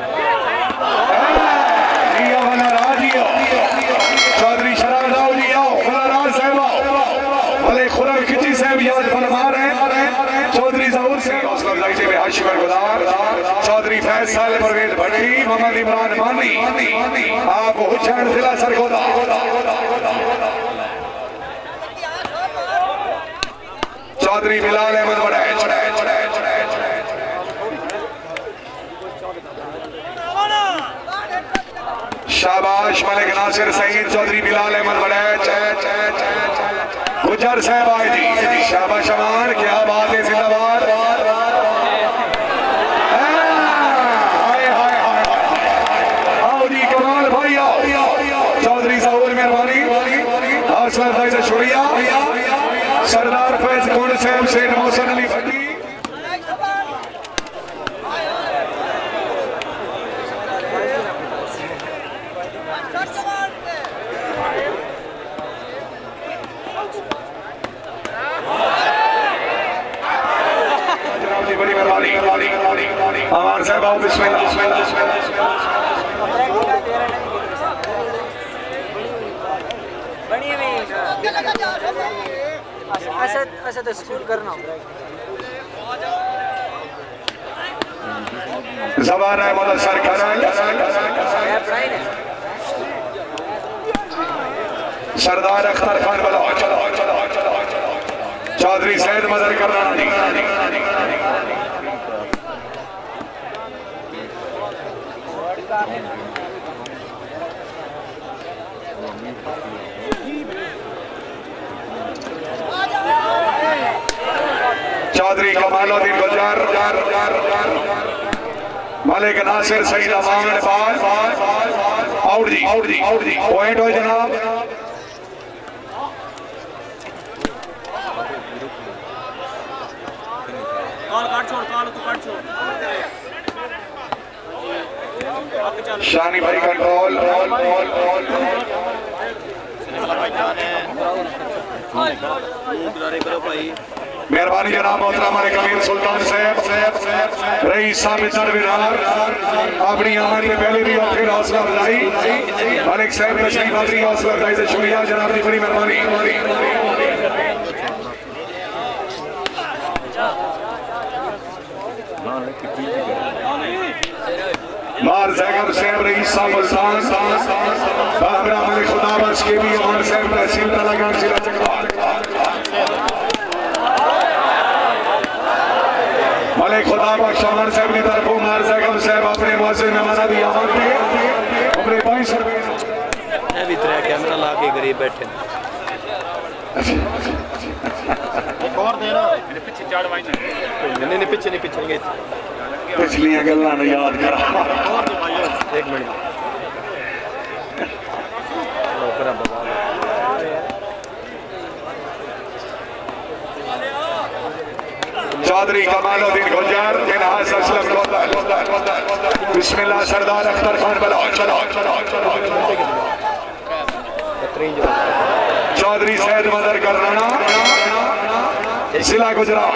जिया वाला राजियो चौधरी शराब राव जी आओ वाला राज साहब मलिक खुदा खिची साहब याद फरमा रहे हैं चौधरी जहूर सिंह हौसला अफजाई से बेहद शुक्रगुजार चौधरी फैज साल परवेज भट्टी मोहम्मद इमरान मानी आप हुसैन जिला सरगोदा चौधरी बिलाल अहमद वड़ैच शाबाश मलिक नासिर सईद चौधरी बिलाल अहमद वड़ैच गुजर साहब आए जी शाबाश अमान क्या बात है जिंदाबाद आओ जी कमाल भाई आओ चौधरी जहूर मेहरबानी हौसला अफजाई से शुक्रिया सरदार फैज कौन साहब सेठ मोहसिन अली भट्टी बड़ी मेहरबानी अमान साहब आओ बिस्मिल्लाह ऐसा ऐसा तो स्कूल करना जबान अहमद सर सरदार अख्तर खान वाला चौधरी सैयद मदर करनानी चौधरी कमालुद्दीन गुजर मलिक नासिर सईद अमान आउट जी आउट जी आउट जी पॉइंट हो जनाब शानी भाई कंट्रोल मेहरबानी जनाब मोहतरम हमारे कबीर सुल्तान साहब रईस साहब दरबार अपनी आमद में पहले भी और फिर हौसला अफजाई मलिक साहब तशरीफ आवरी हौसला अफजाई से शुक्रिया जनाब की बड़ी मेहरबानी मार जैगब साहब रईस साहब मुल्तान बाबरा मलिक खुदाबख्श के भी अमान साहब तहसील तलागढ़ जिला चकवाल मलिक खुदा बख्शमान साहब की तरफ उमर जैगम साहब अपने मुअज्जिन मेहमाना दी आमद पे अपने भाई सर मैं भी तेरा कैमरा ला के गरीब बैठे और दे रहा मेरे पीछे चाड़ वाइन नहीं नहीं पीछे नहीं पीछे नहीं पिछलियां गल्लां नु याद करा एक मिनट ओकरा बता चौधरी कमालुद्दीन गुलजार मिनहाज असलम गोदल बिस्मिल्लाह सरदार अख्तर खान बलौच चौधरी सैयद मदर करना जिला गुजरात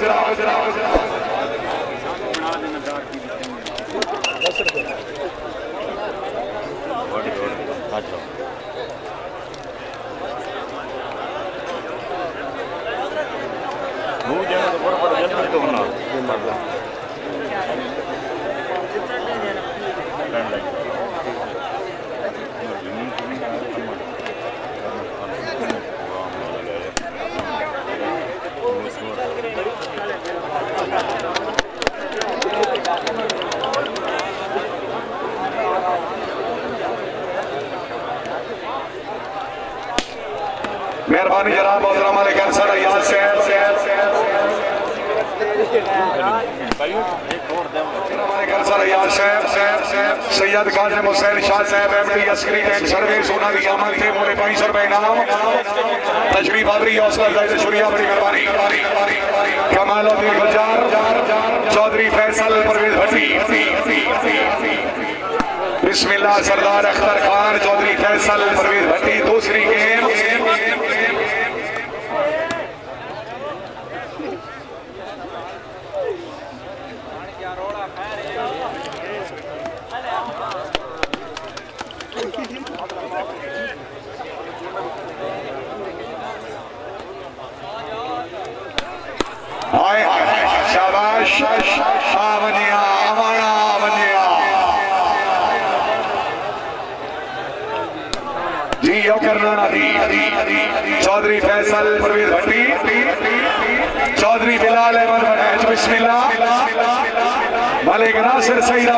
मेहरबानी जनाब मोहतरम मलिक अंसर अय्याज साहब मलिक अंसर अय्याज साहब सैयद काज़िम हुसैन शाह साहब एमडी अस्करी एंड सर्विस सोना की आमद थे मोरे पाँच सौ रुपए इनाम तशरीफ आवरी हौसला जायद शुक्रिया बड़ी मेहरबानी कमालुद्दीन गुलजार चौधरी फैसल परवेज भट्टी बिस्मिल्लाह सरदार अख्तर खान चौधरी फैसल परवेज भट्टी दूसरी गेम शाबाश आवनिया अमाना आवनिया जी यो करना चौधरी फैसल परवेज भट्टी चौधरी बिलाल अहमद मनहज बिस्मिल्लाह मलिक नासिर सईद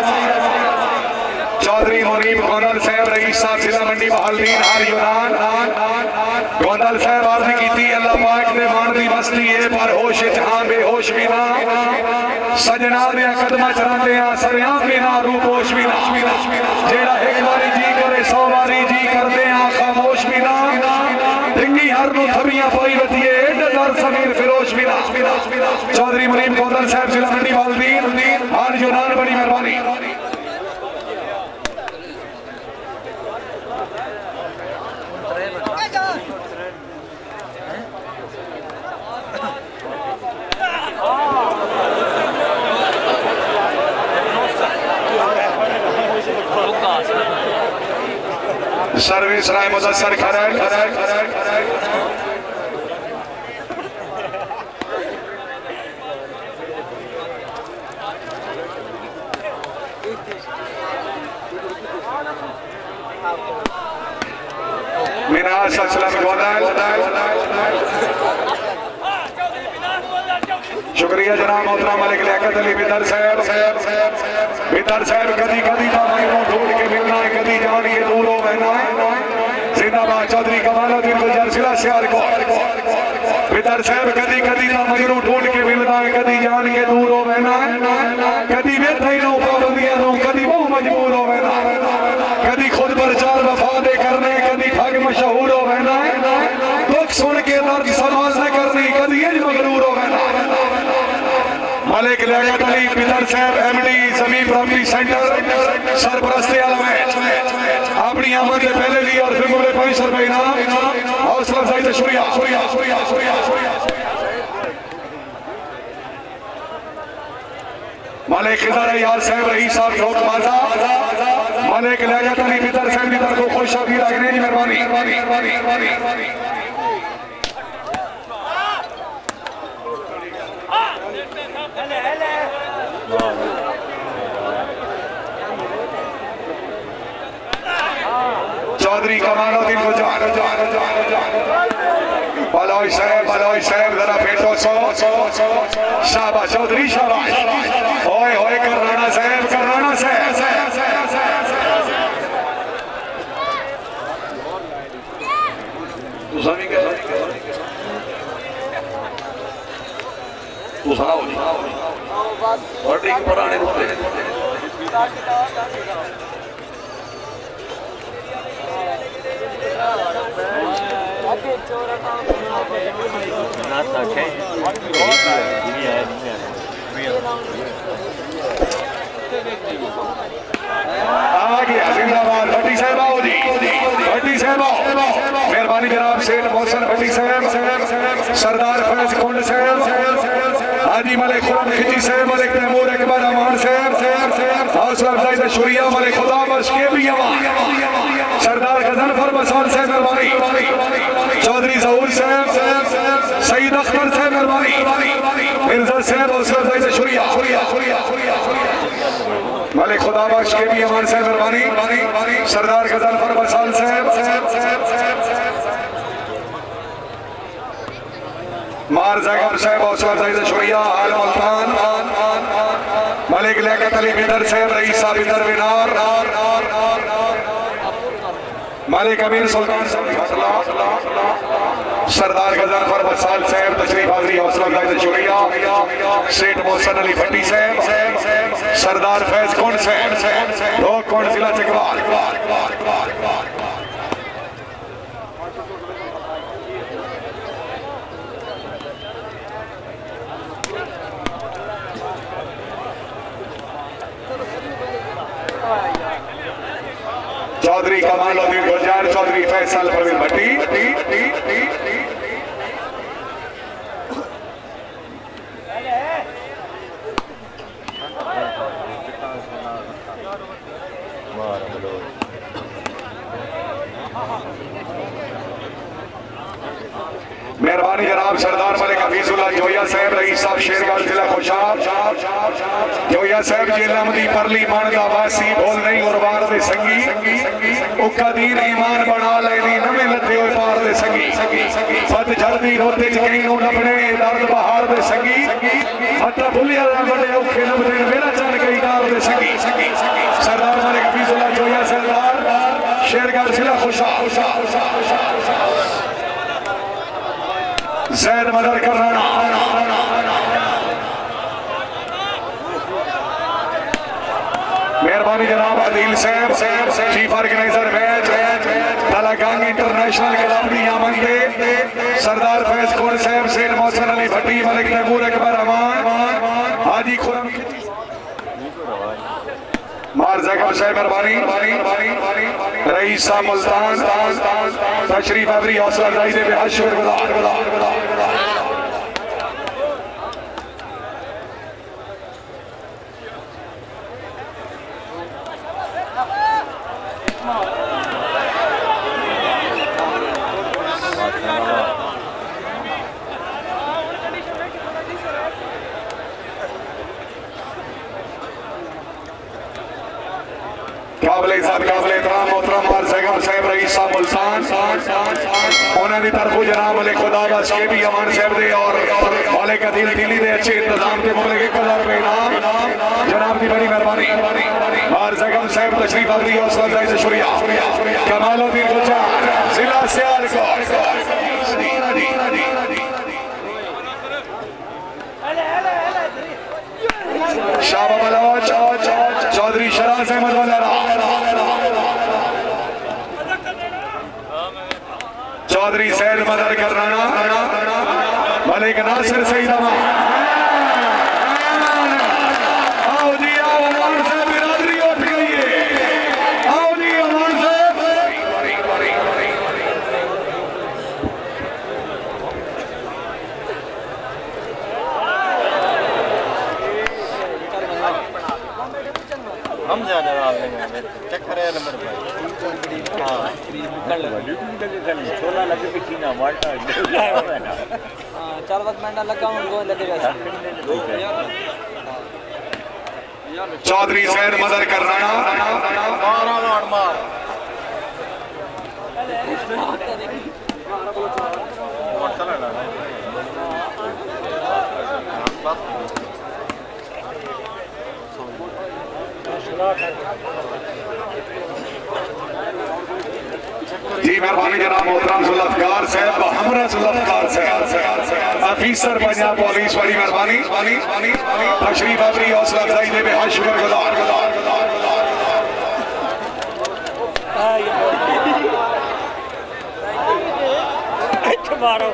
चौधरी मुनीब गोंदल साहब रईस साहब जिला मंडी बहालदीन हार यूनान गोंदल साहब आपने की थी अल्लाह पाक ने मान दी मस्ती है पर होश जहां बेहोश भी ना सजना दे कदमा चरांदे आ सरियां भी ना रूपोश भी ना जेड़ा एक बारी जी करे सौ बारी जी करदे आ खामोश भी ना डिंगी हर नु थबियां पाई वतिए डर समीर फिरोज भी ना चौधरी मुनीब गोंदल साहब जिला मंडी बहालदीन हार यूनान बड़ी मेहरबानी सर्विस राय मुदस्सर खरड़ मिनाज असलम गोदल शुक्रिया जनाब मोहतरम मलिक लियाकत अली बिदर साहब बिदर साहब कदी कदी ढूंढ के मिलना है कदी जान ये दूर हो बहना है जिंदाबाद चौधरी कमालुद्दीन गुलजार जिला सियालकोट बिदर साहब कदी कदी मजनू ढूंढ के मिलना है कदी जान के दूर हो बहना है कदी वेठा ही नो पाबंदियां नो कदी वो मजबूर हो बहना कदी खुद प्रचार वफा दे करने कदी ठग मशहूर हो बहना है दुख सुन के दर्द समाज न करनी कदी ये मगरूर हो बहना मलिक लियाकत अली बिदर साहब एमडी जमीन प्रॉपर्टी सेंटर सरपरस्ती आलम है अपनी आमद से पहले भी और फिर बोले पाँच सौ रुपए इनाम हौसला अफजाई से शुक्रिया शुक्रिया शुक्रिया शुक्रिया मलिक खिजर अय्याज साहब रईस साहब शौक माजा मलिक लियाकत अली बिदर साहब की तरफ खुश आमदीद रखने की मेहरबानी चौधरी कमालुद्दीन गुलजार बलोच साहब बलोच साहब जरा फेंटो सो शाबाश चौधरी शाबाश ओए ओए करराना साहब करराना साहब तुसा भी कह तुसा हो जी और ठीक पुराने रुपए आ गया जिंदाबाद भट्टी साहब आओ जी भट्टी साहब आओ मेहरबानी जनाब सेठ मोहसन भट्टी साहब सरदार फैज कुंड साहब हाजी मलिक खुरम खिची साहब मलिक तैमूर अकबर अमान साहब हौसला अफजाई शुरिया मलिक खुदा बख्श के भी अमान सरदार गजनफर मसान साहब मेहरबानी चौधरी जहूर साहब सईद अख्तर साहब मेहरबानी मिर्जा साहब हौसला अफजाई शुरिया मलिक खुदा बख्श के भी अमान साहब मेहरबानी सरदार गजनफर मसान साहब मार जगह साहब हौसला अफजाई शुरिया आल मुल्तान मलिक लियाकत अली बिदर साहब रईस साहब बिदर बिनार मलिक अमीर सुल्तान सरदार गजनफर बसाल साहब तशरीफ हाजिरी हौसला अफजाई शुरिया सेठ मोहसन अली भट्टी साहब सरदार फैज कुंड साहब दो कुंड जिला चकवाल चौधरी कमालुद्दीन गुलजार चौधरी फैसल प्रवीण भट्टी मेहरबानी जनाब सरदार मलिक हफीजुल्लाह जोया साहब रईस साहब शेरगढ़ जिला खुशाब जोया साहब जेलमदी परली मान का वासी बोल नहीं और वार दे संगी उका दीन ईमान बना लेनी नवे लथे होए पार दे संगी फत जल्दी रोते कहीं नु नबने दर्द बहार दे संगी फत भुलिया बड़े औखे नबदे मेरा चन कई दार दे संगी सरदार मलिक हफीजुल्लाह जोया सरदार शेरगढ़ जिला खुशाब जैद मदर कराना मेहरबानी जनाब अदील साहब chief organiser match Talagang international club दी आमंदे सरदार फैज कुंड साहब सेठ मोहसन अली भट्टी मलिक तैमूर अकबर अमान हाजी खुरम मार जगह साहब मेहरबानी रईस साहब मुल्तान तशरीफ हाजिरी हौसला अफजाई दे बेहद शुक्रगुजार काबले साहब काबले तमाम मोहतरम मार जगह साहब रईस साहब मुल्तान उन्होंने तरफों जनाब मलिक खुदा बख्श के भी अमान साहब दे और वाले का दिल दिली दे अच्छे इंतजाम के मुल्क एक हजार रुपए इनाम जनाब की बड़ी मेहरबानी मार जगह साहब तशरीफ हाजिरी हौसला अफजाई से शुक्रिया कमालुद्दीन गुलजार जिला सियालकोट शाह बलोच चौधरी शराज अहमद वलरा चौधरी सैद मदर कराना मलिक नासिर सईद अमान आओ जी आओ अमान साहब बिरादरी उठ गई है आओ जी अमान साहब हम ज्यादा चेक करे नंबर भाई हां सोलह लगे पिछीना माल्टा हां चार वक्त मंडा लगा उनको लगेगा चौधरी सैद मदर कराना मारा मार मार जी मेहरबानी जनाब मोहतरम जुल्फकार साहब हमरा जुल्फकार साहब अफीसर पंजाब पुलिस बड़ी मेहरबानी तशरीफ अपनी हौसला अफजाई दे बेहद शुक्रगुजार मारो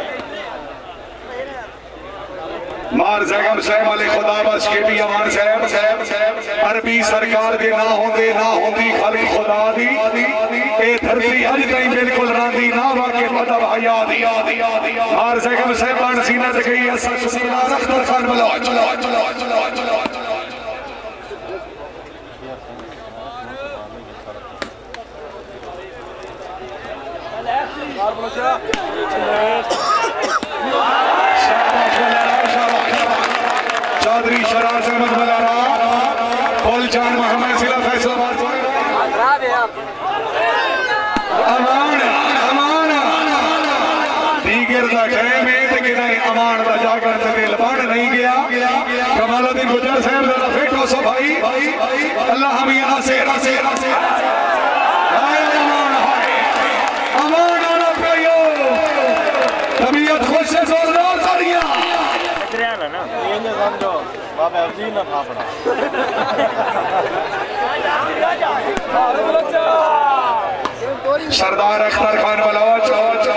मार जगम साहब वाले खुदा बस के भी अमान साहब साहब अरबी सरकार के ना होंदे ना होंदी खाली खुदा दी ए धरती अज ताईं बिल्कुल रांदी ना वाके मतलब हया दी मार जगम साहब बन सीना ते गई सरदार अख्तर खान बलोच चौधरी शराज अहमद मलारा बोल जान मोहम्मद जिला फैसलाबाद अमान अमान दीगर दा टाइम है ते कि नहीं अमान दा जाकर ते दिल बन नहीं गया कमालुद्दीन गुजर साहब जरा फिट हो सो भाई अल्लाह हम यहां से से हाय अमान हाय अमान आना पियो तबीयत खुश है जोरदार तालियां ना ये समझो बाबा अजीब ना फाफड़ा सरदार अख्तर खान बलोच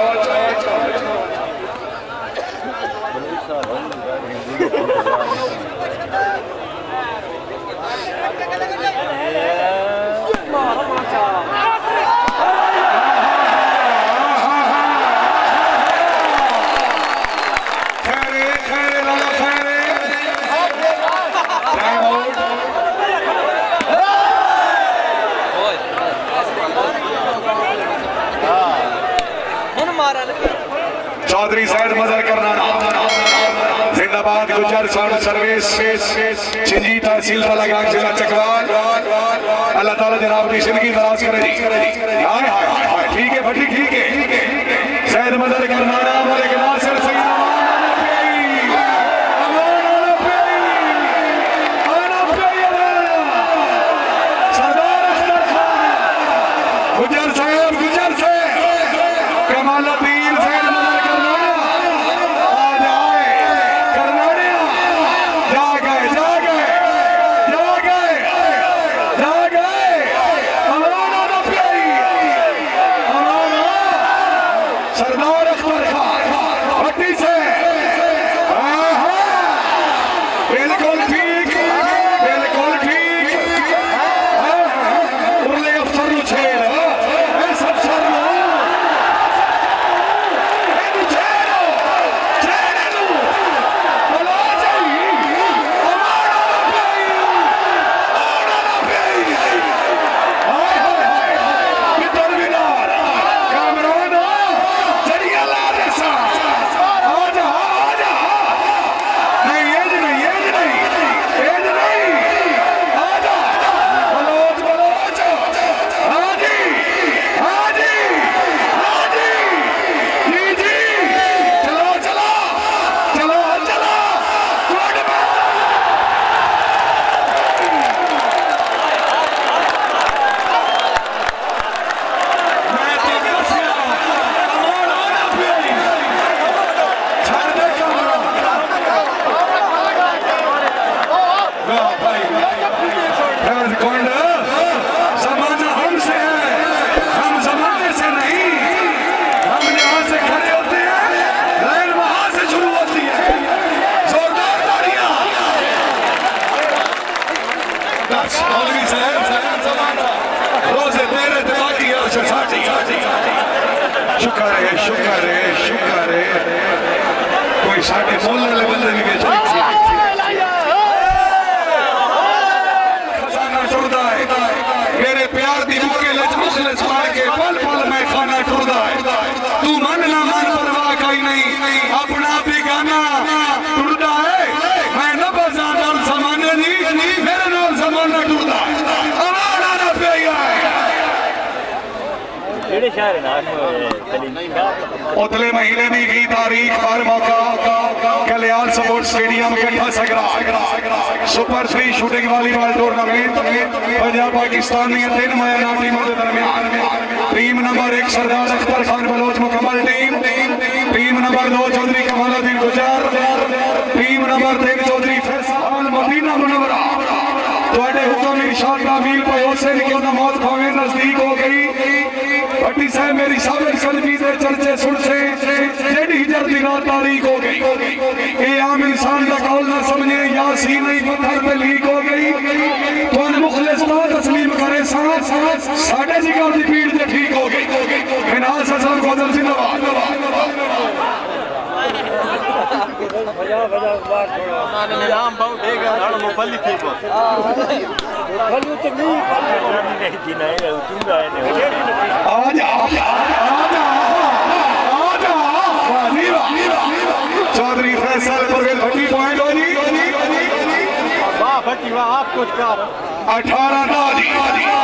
चौधरी साहब मदर करना जिंदाबाद गुजर साउंड सर्विस चिंजी तहसील तलागांव जिला चकवाल अल्लाह ताला जनाब की जिंदगी दराज करे जी हाय हाय हाय ठीक है भट्टी ठीक है सैयद मदर करना मलिक नासिर सैयद सरदार अख्तर खान गुजर साहब गुजर से कमालुद्दीन सैयद मदर शुक्र है शुक्र है शुक्र है कोई साढ़े मोहल्ले वाले बंदे भी बेच खजाना टुरदा है मेरे प्यार दी मुके लच मुसले मार के पल पल में खाना टुरदा है तू मन ना मन परवाह कहीं नहीं अपना भी गाना टुरदा है मैं न बजा नाल ज़माने दी मेरे नाल ज़माना टुरदा है अमाना ना पे है शहर ना उतले महीने की की तारीख पर मौका कल्याण स्पोर्ट्स स्टेडियम कट्ठा सगरा super three shooting volleyball tournament Punjab Pakistan दी तीन मैदान टीमों के दरमियान टीम नंबर एक सरदार अख्तर खान बलोच मुकम्मल टीम टीम नंबर दो चौधरी कमालुद्दीन गुजर टीम नंबर तीन चौधरी फैसल मदीना मुनव्वरा ਤੁਹਾਡੇ ਹੁਕਮ ਇਰਸ਼ਾਦ ਦਾ ਮੀਲ ਪਏ ਉਸੇ ਨੇ ਕਿਉਂ ਨਾ ਮੌਤ ਭਾਵੇਂ ਨਜ਼ਦੀਕ ਹੋ ਗਈ भट्टी साहब मेरी साबिर कलमी दे चर्चे सुन से जेडी हिजर दी रात तारीख हो गई ए आम इंसान का कौल ना समझे यासीन नहीं पत्थर पे लीक हो गई कौन मुखलिस तो तस्लीम करे साथ साथ साढ़े जिगर दी पीड़ ते ठीक हो गई बिनाल ससम गोदल जिंदाबाद बजा बजा बात छोड़ो नाम बहुत देगा नाम मुफल्ली थी को मुफल्ली तो नहीं पानी नहीं जीना है तुंगा है आजा आजा आजा वाह वाह चौधरी फैसल परवेज भट्टी पॉइंट हो जी वाह भट्टी वाह आप कुछ कर अठारह ना जी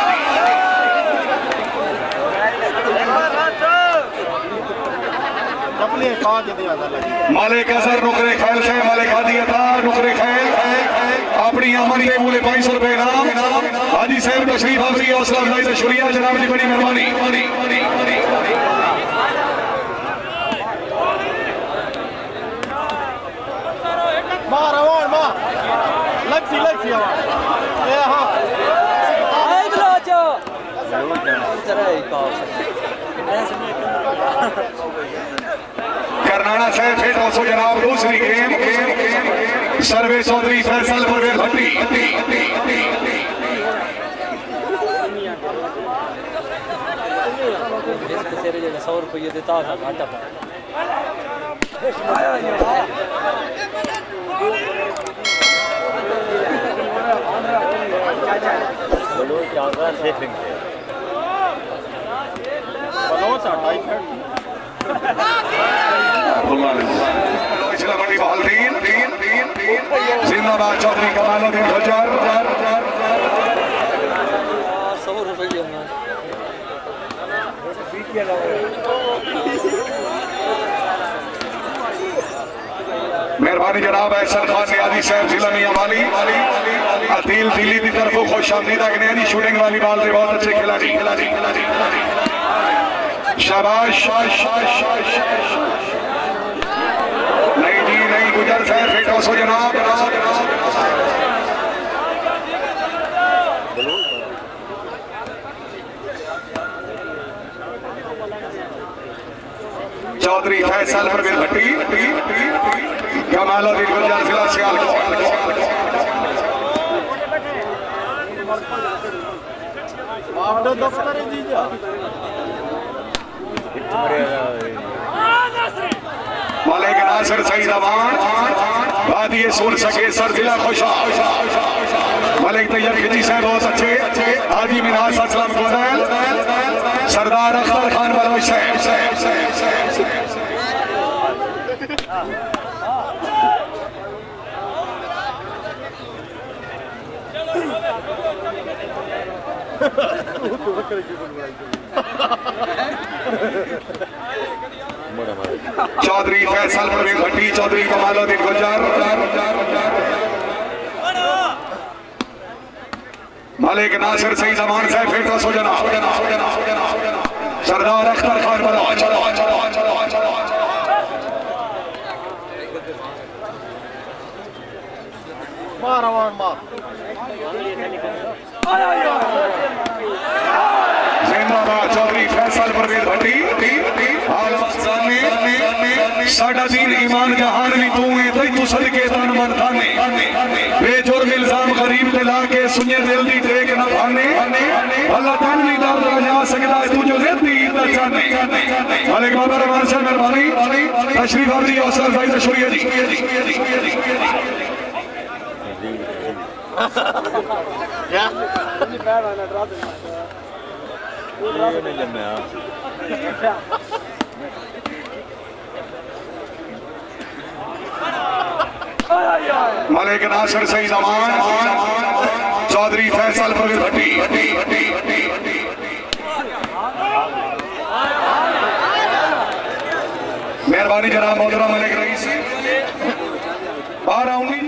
मालिक असर नुकरे खैल से मालिक हादी अता नुकरे खैल अपनी अमन के मूले पाँच सौ रुपए नाम हाजी साहब तशरीफ हाजिरी हौसला अफजाई से शुक्रिया जनाब जी बड़ी मेहरबानी मार आवाज मार लक्सी लक्सी आवाज ए हां इधर आ जाओ जरा एक पास करनाना साहब फिर दोस्तों जनाब दूसरी गेम सर्वे चौधरी फैसल परवेज भट्टी सौ रुपये देता था घाटा जिंदाबाद चौधरी कमालुद्दीन गुजर सौ रुपये मेहरबानी जनाब एहसन खान नियाजी साहब जिला मियां वाली अतील दिल्ली की तरफ खुश आमदीद आगने जी शूटिंग वाली बाल से बहुत अच्छे खिलाड़ी शाबाश नहीं जी नहीं गुजर साहब फिट हो जनाब चौधरी फैसल परवेज भट्टी कमालुद्दीन गुजर जिला सियालकोट मालिक नासिर सईद अमान वादी सुन सके सर जिला खुशा मालिक तैयब खिजी साहब बहुत अच्छे हाजी मिनाज असलम गोदल सरदार अख्तर खान बलोच साहब चौधरी फैसल परवेज भट्टी चौधरी कमालुद्दीन गुजर मालिक नासिर सईद अमान साहब फिर तो जनाब सरदार अख्तर खान बलोच मार आवाज मार जिंदाबाद चौधरी फैसल परवेज भट्टी साडा दीन ईमान जहान भी तू है तई तू सदके तन मन थाने बेजुर्म इल्जाम गरीब ते लाके सुने दिल दी टेक न भाने अल्लाह तन नहीं दर्द लगा सकदा तू जो रहती इज्जत जाने मालिक बाबा रहमान साहब मेहरबानी तशरीफ हाजिरी हौसला अफजाई से शुक्रिया जी क्या मालिक नासिर सईद अमान चौधरी फैसल परवेज भट्टी मेहरबानी जनाब मोहतरम मलिक रईस बाहर आऊंगी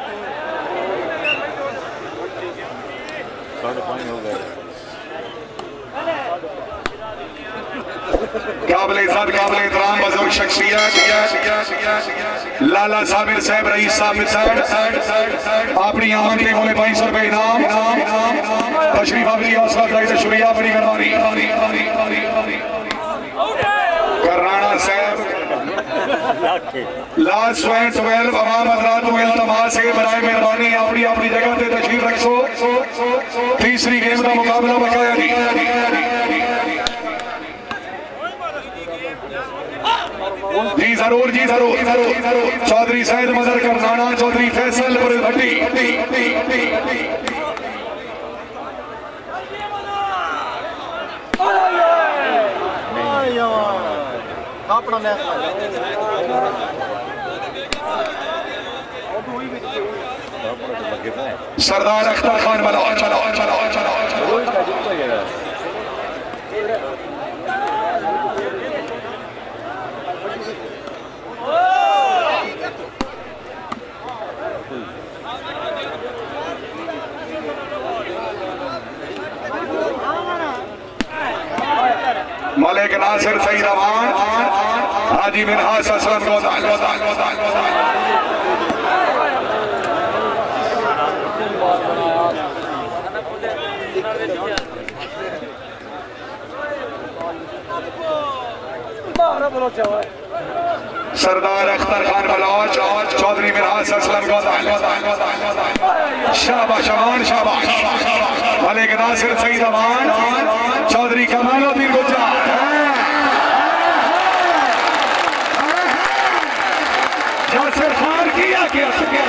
काबिल इज्जत काबिल एहतराम बुजुर्ग शख्सियत लाला साबिर साहब रईस साबिर साहब अपनी आमद के बोले बाईस सौ रुपए इनाम तशरीफ आवरी हौसला अफजाई से शुक्रिया बड़ी मेहरबानी कराना साहब लास्ट पॉइंट ट्वेल्व अवाम हजरात को इल्तमास है बराए मेहरबानी अपनी अपनी जगह पे तशरीफ रखो तीसरी गेम का मुकाबला बकाया जी जी जरूर जी जरूर चौधरी सैयद मजर करनाना चौधरी फैसल भट्टी सरदार अख्तर खान बलो चलो चलो चलो मलिक नासिर सईद अमान हाजी मिनहास असलम गोदाल गोदाल गोदाल सरदार अख्तर खान बलोच चौधरी मिनहास असलम गोदाल शाबाश अमान शाबाश मलिक नासिर सईद अमान चौधरी कमालुद्दीन गुजरात यासिर खान किया क्या किया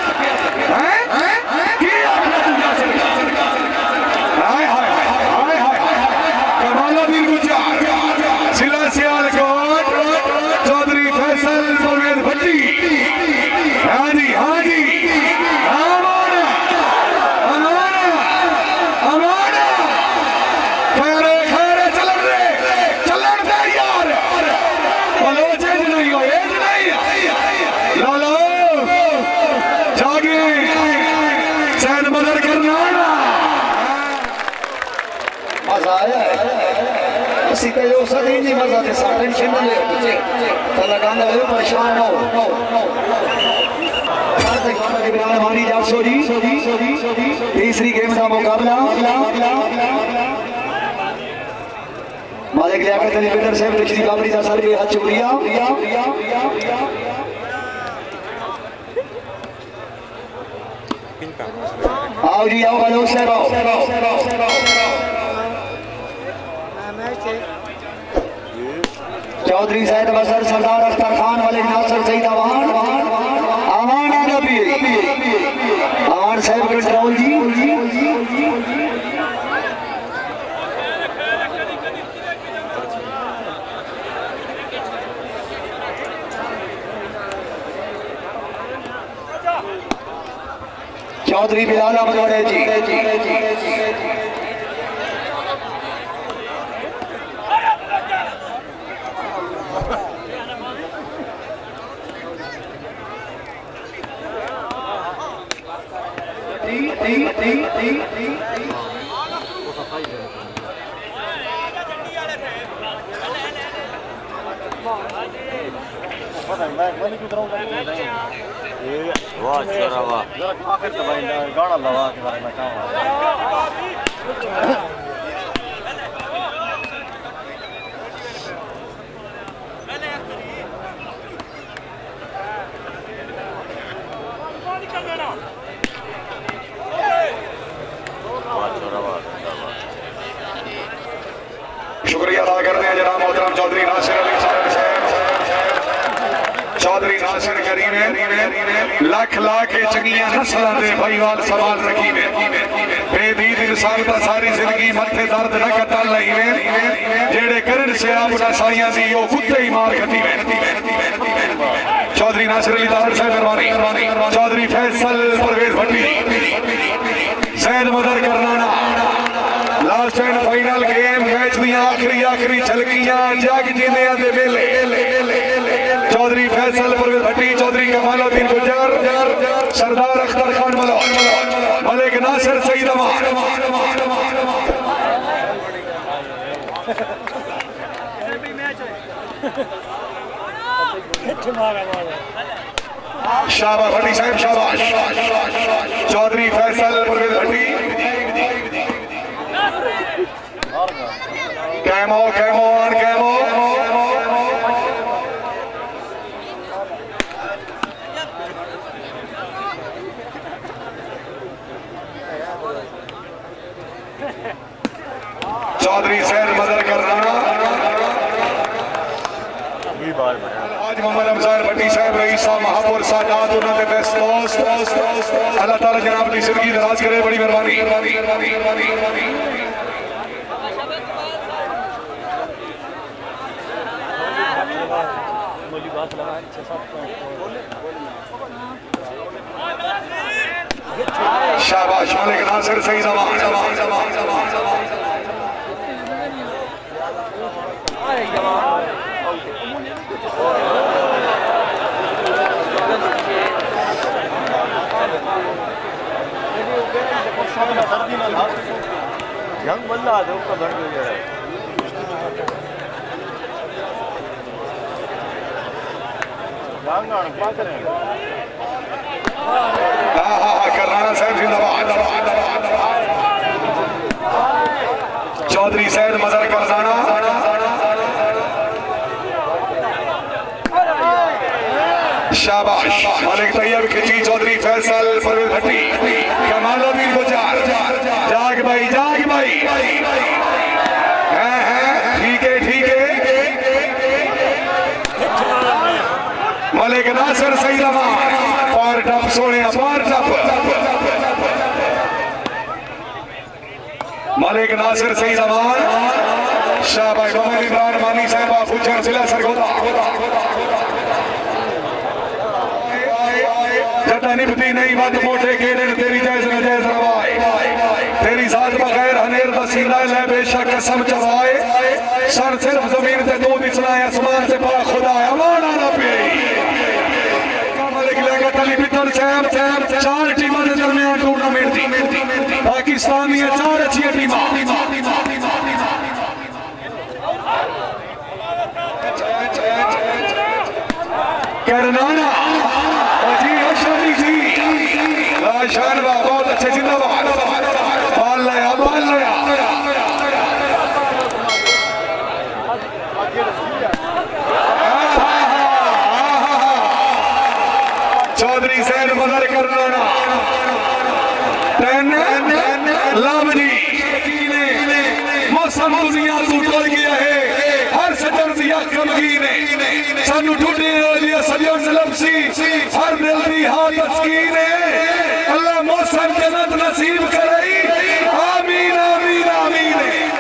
हाय हाय हाय हाय कमालुद्दीन गुजरात जिला सियालकोट चौधरी फैसल परवेज भट्टी हाँ जी हाँ जी अमाना अमाना अमाना खैरे खैरे चलन रे चलन दे यार बोलो चेंज नहीं हो एज नहीं लालो जागे सैद मदर करना मजा आया है इसी का जो सदी नहीं मजा थे सा टेंशन न ले तो लगाना ले परेशान ना हो मेहरबानी जासो जी तीसरी गेम का मुकाबला मालिक लियाकत अली बेदर साहब तशरीफ आवरी दा सारे हाथ शुक्रिया आओ जी आओ बलोच साहब आओ चौधरी सैयद मजर सरदार अख्तर खान मलिक नासिर सईद अमान अमान नबी अमान साहब कंट्रोल जी चौधरी बिलाल अहमद वड़े जी वाह चरा वाह आखिर दवाई गाना लगा के बारे में काम शुक्रिया अदा करते हैं जनाब मोहतरम चौधरी नासिर अली साहब चौधरी नासिर करीम लख लाख चंगिया नस्ल दे भाईवाल सवाल रखी वे बेदीद इंसान दा सारी जिंदगी मथे दर्द न कटन लई वे जेड़े करन से आपना साइयां दी ओ कुत्ते ही मार खती वे चौधरी नासिर अली दार साहब मेहरबानी चौधरी फैसल परवेज भट्टी सैयद मदर करनाना last and final game match दी आखिरी आखिरी झलकियां जग जींदे दे वेले चौधरी फैसल परवेज भट्टी, चौधरी कमालुद्दीन गुज्जर, सरदार अख्तर खान मलो, मलिक नासिर सईद अमान। शाबाश भट्टी साहब शाबाश। चौधरी फैसल परवेज भट्टी, कैमो कैमो ऑन कैमो। चौधरी सैद मदर कर राणा, आज मोहम्मद अफजल भट्टी साहब रईसा महापुर सादात उन्होंने बेस्ट दोस्त। अल्लाह ताला जनाब की जिंदगी दराज करे, बड़ी मेहरबानी। शाबाश मलिक नासिर सईद अमान। जंग बल्ला दो का बन गया है। करनाना साहब जिंदाबाद। चौधरी सैद मदर करनाना, शाबाश मलिक तैयब खिची, चौधरी फैसल परवेज भट्टी, कमालुद्दीन गुज्जर। जाग भाई जाग भाई, है है ठीक है ठीक है। मलिक नासिर सईद अमान, पार टप सोने पार टप। मलिक नासिर सईद अमान, शाबाश मोहम्मद इमरान मानी साहब फुजर जिला सरगोदा। जटा निभती नहीं बात मोटे केड़े तेरी जैस न जैस रवाए, तेरी जात बगैर हनेर दसीना ले बेशक कसम चवाए। सर सिर्फ जमीन से दो दिसना है, आसमान से पा खुदा है, अमान आना पे। मलिक लेगा तली बितर सैम सैम, चार टीमों के दरमियान टूर्नामेंट थी, पाकिस्तान में चार अच्छी टीम। करनाना शानवा बहुत अच्छे, जिंदाबाद। बाल लया बाल लया। चौधरी सैद मदर करनाना, लावनी मौसम दुनिया को टोल गया है, हर सजन दिया कमगीने सानू ढूंढे वाली सजन लपसी, हर दिल दी हाथ तस्कीने। अल्लाह मौसम जन्नत नसीब करे, आमीन आमीन आमीन।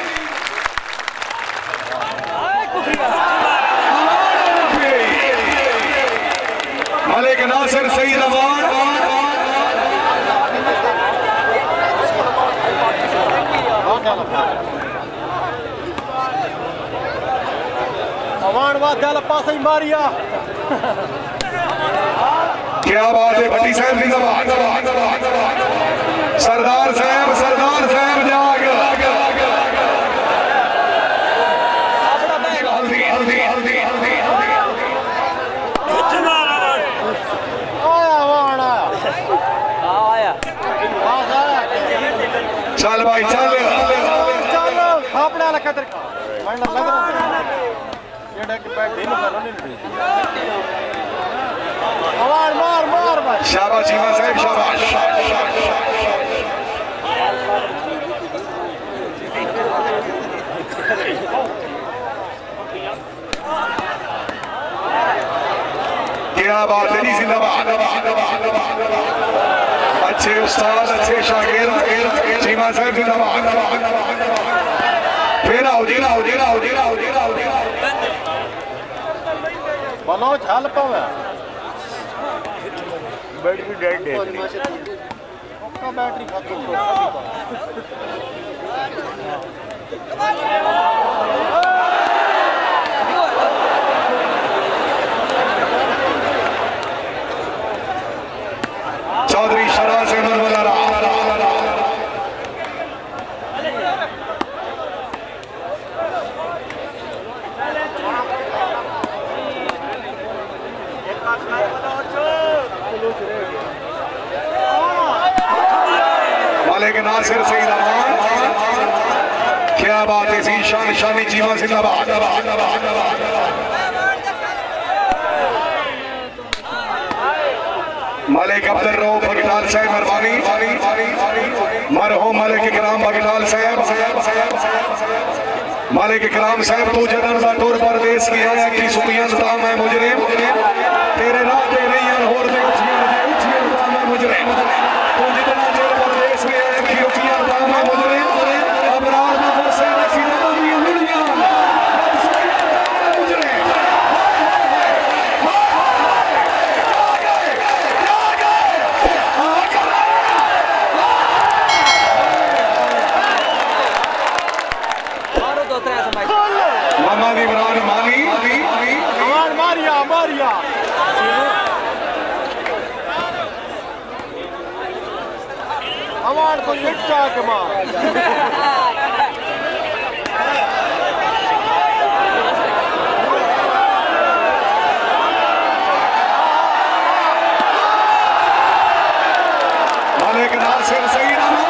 मलिक नासिर सईद अमान, अमान वाद गल पासे ही मारिया। क्या बात है भट्टी साहब जिंदाबाद। सरदार साहब सरदार साहब जाग। हल्दी हल्दी हल्दी हल्दी आया चल भाई चल चल अपने वाला कदर मैं लग रहा ये डेक बैठ दिन कर नहीं मार मार मार भाई। शाबाश चीमा साहब शाबाश। क्या बात है जी, जिंदाबाद। अच्छे उस्ताद अच्छे शागिर्द, चीमा साहब जिंदाबाद। फिर आओ जी आओ जी आओ जी आओ जी आओ जी बलोच हल पावे बैटरी डेड है, उसका बैटरी खत्म हो नासिर सईद अमान, क्या बात है, जीशान शानी चीमा जिंदाबाद। मलिक अब्दुल रऊफ बगटाल साहब मेहरबानी, मरहूम मलिक इकराम बगटाल साहब, मालिक इकराम साहब तू जदन का टूर परदेश की है कि सुतियां ताम है मुजरिम, तेरे राते नहीं है होर दे उठियां दे उठियां ताम है मुजरिम, तू जितना टूर परदेश की है कि उठियां ताम है मुजरिम, अबरार ना हो से ना सीना भी मुड़ियां मुजरिम। मोहम्मद इमरान मानी, अमान मारिया मारिया अमान को लिट्टा के मार। मालिक नासिर सईद अमान,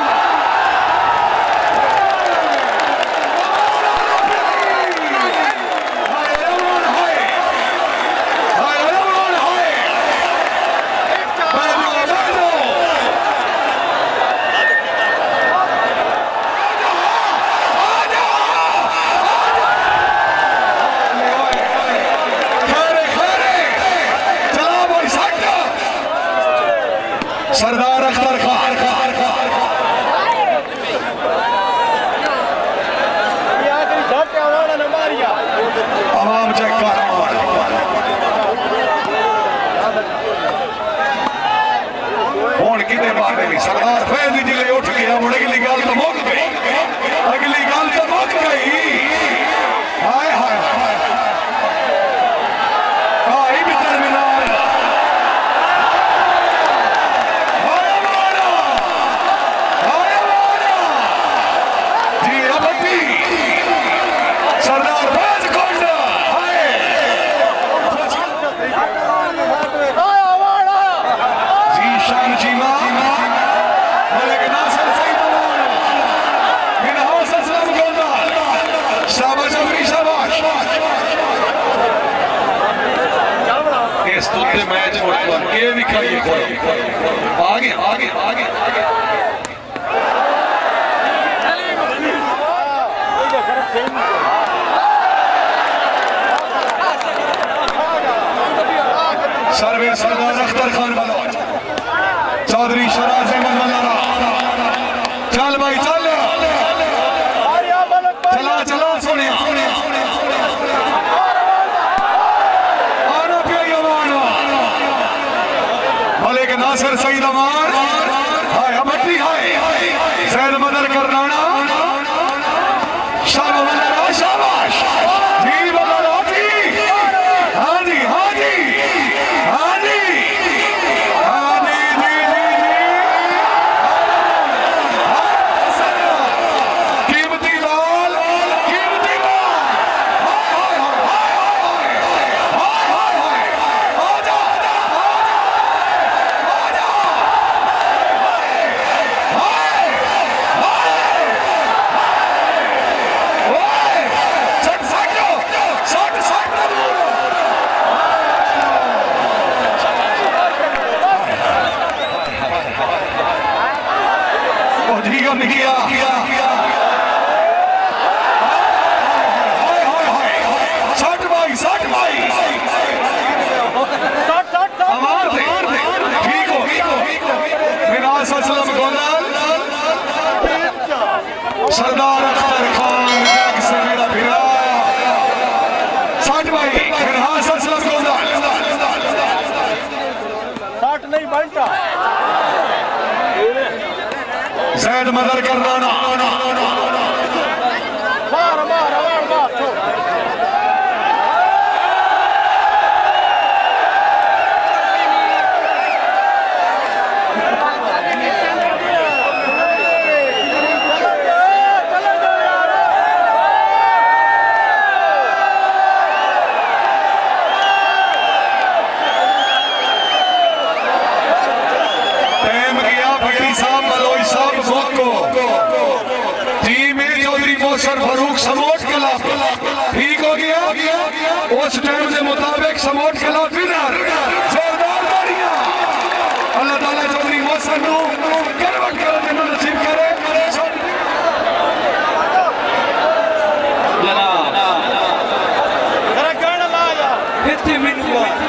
सरदार अख्तर खान, आवाम चेक कर हूं कि बारे नहीं, सरदार फैज जिले उठ गया हूं, अगली गल तो मुक गई, अगली गल तो मुक गई। हाय हाय हाय हाय भी टर्मिनल सरदार फैज कोंडा जीशान चीमा, मलिक नासिर सईद अमान, मिनहास असलम गोंदाल, शाबाश अमरी शाबाश। इस दूसरे मैच में के भी खाइए आगे आगे आगे आगे सर्वे सरदार अख्तर खान बलोच, चौधरी शराज अहमद मलारा, चल भाई चल, चला चला सोने आना पे अमान, मलिक नासिर सईद अमान, हाय अमटी हाय सैद मदर करनाना, शाबाश मलारा शाबाश, जी मलारा जी, हाँ जी हाँ जी हाँ जी हाँ जी जी जी कीमती लाल कीमती लाल, हाय हाय हाय हाय हाय आजा आजा आजा हाय हाय सट सट सट सट जीगम किया, हाय हाय हाय सट भाई सट भाई अमार थे ठीक हो, मिनास असलम गोंदाल, सरदार अख्तर खान जग से मेरा फिरा, सट भाई मिनास असलम गोंदाल, साठ नहीं बनता जैद मदर करना मार मार मार मार टाइम गया भट्टी साहब मलोई साहब उस टाइम के मुताबिक समोट खिला विनर जोरदार तालियां अल्लाह ताला चौधरी मौसम नु करवट करो जिन्हों नसीब करे जरा गाना ला यार इतने मिनट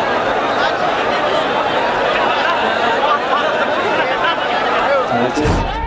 That's it.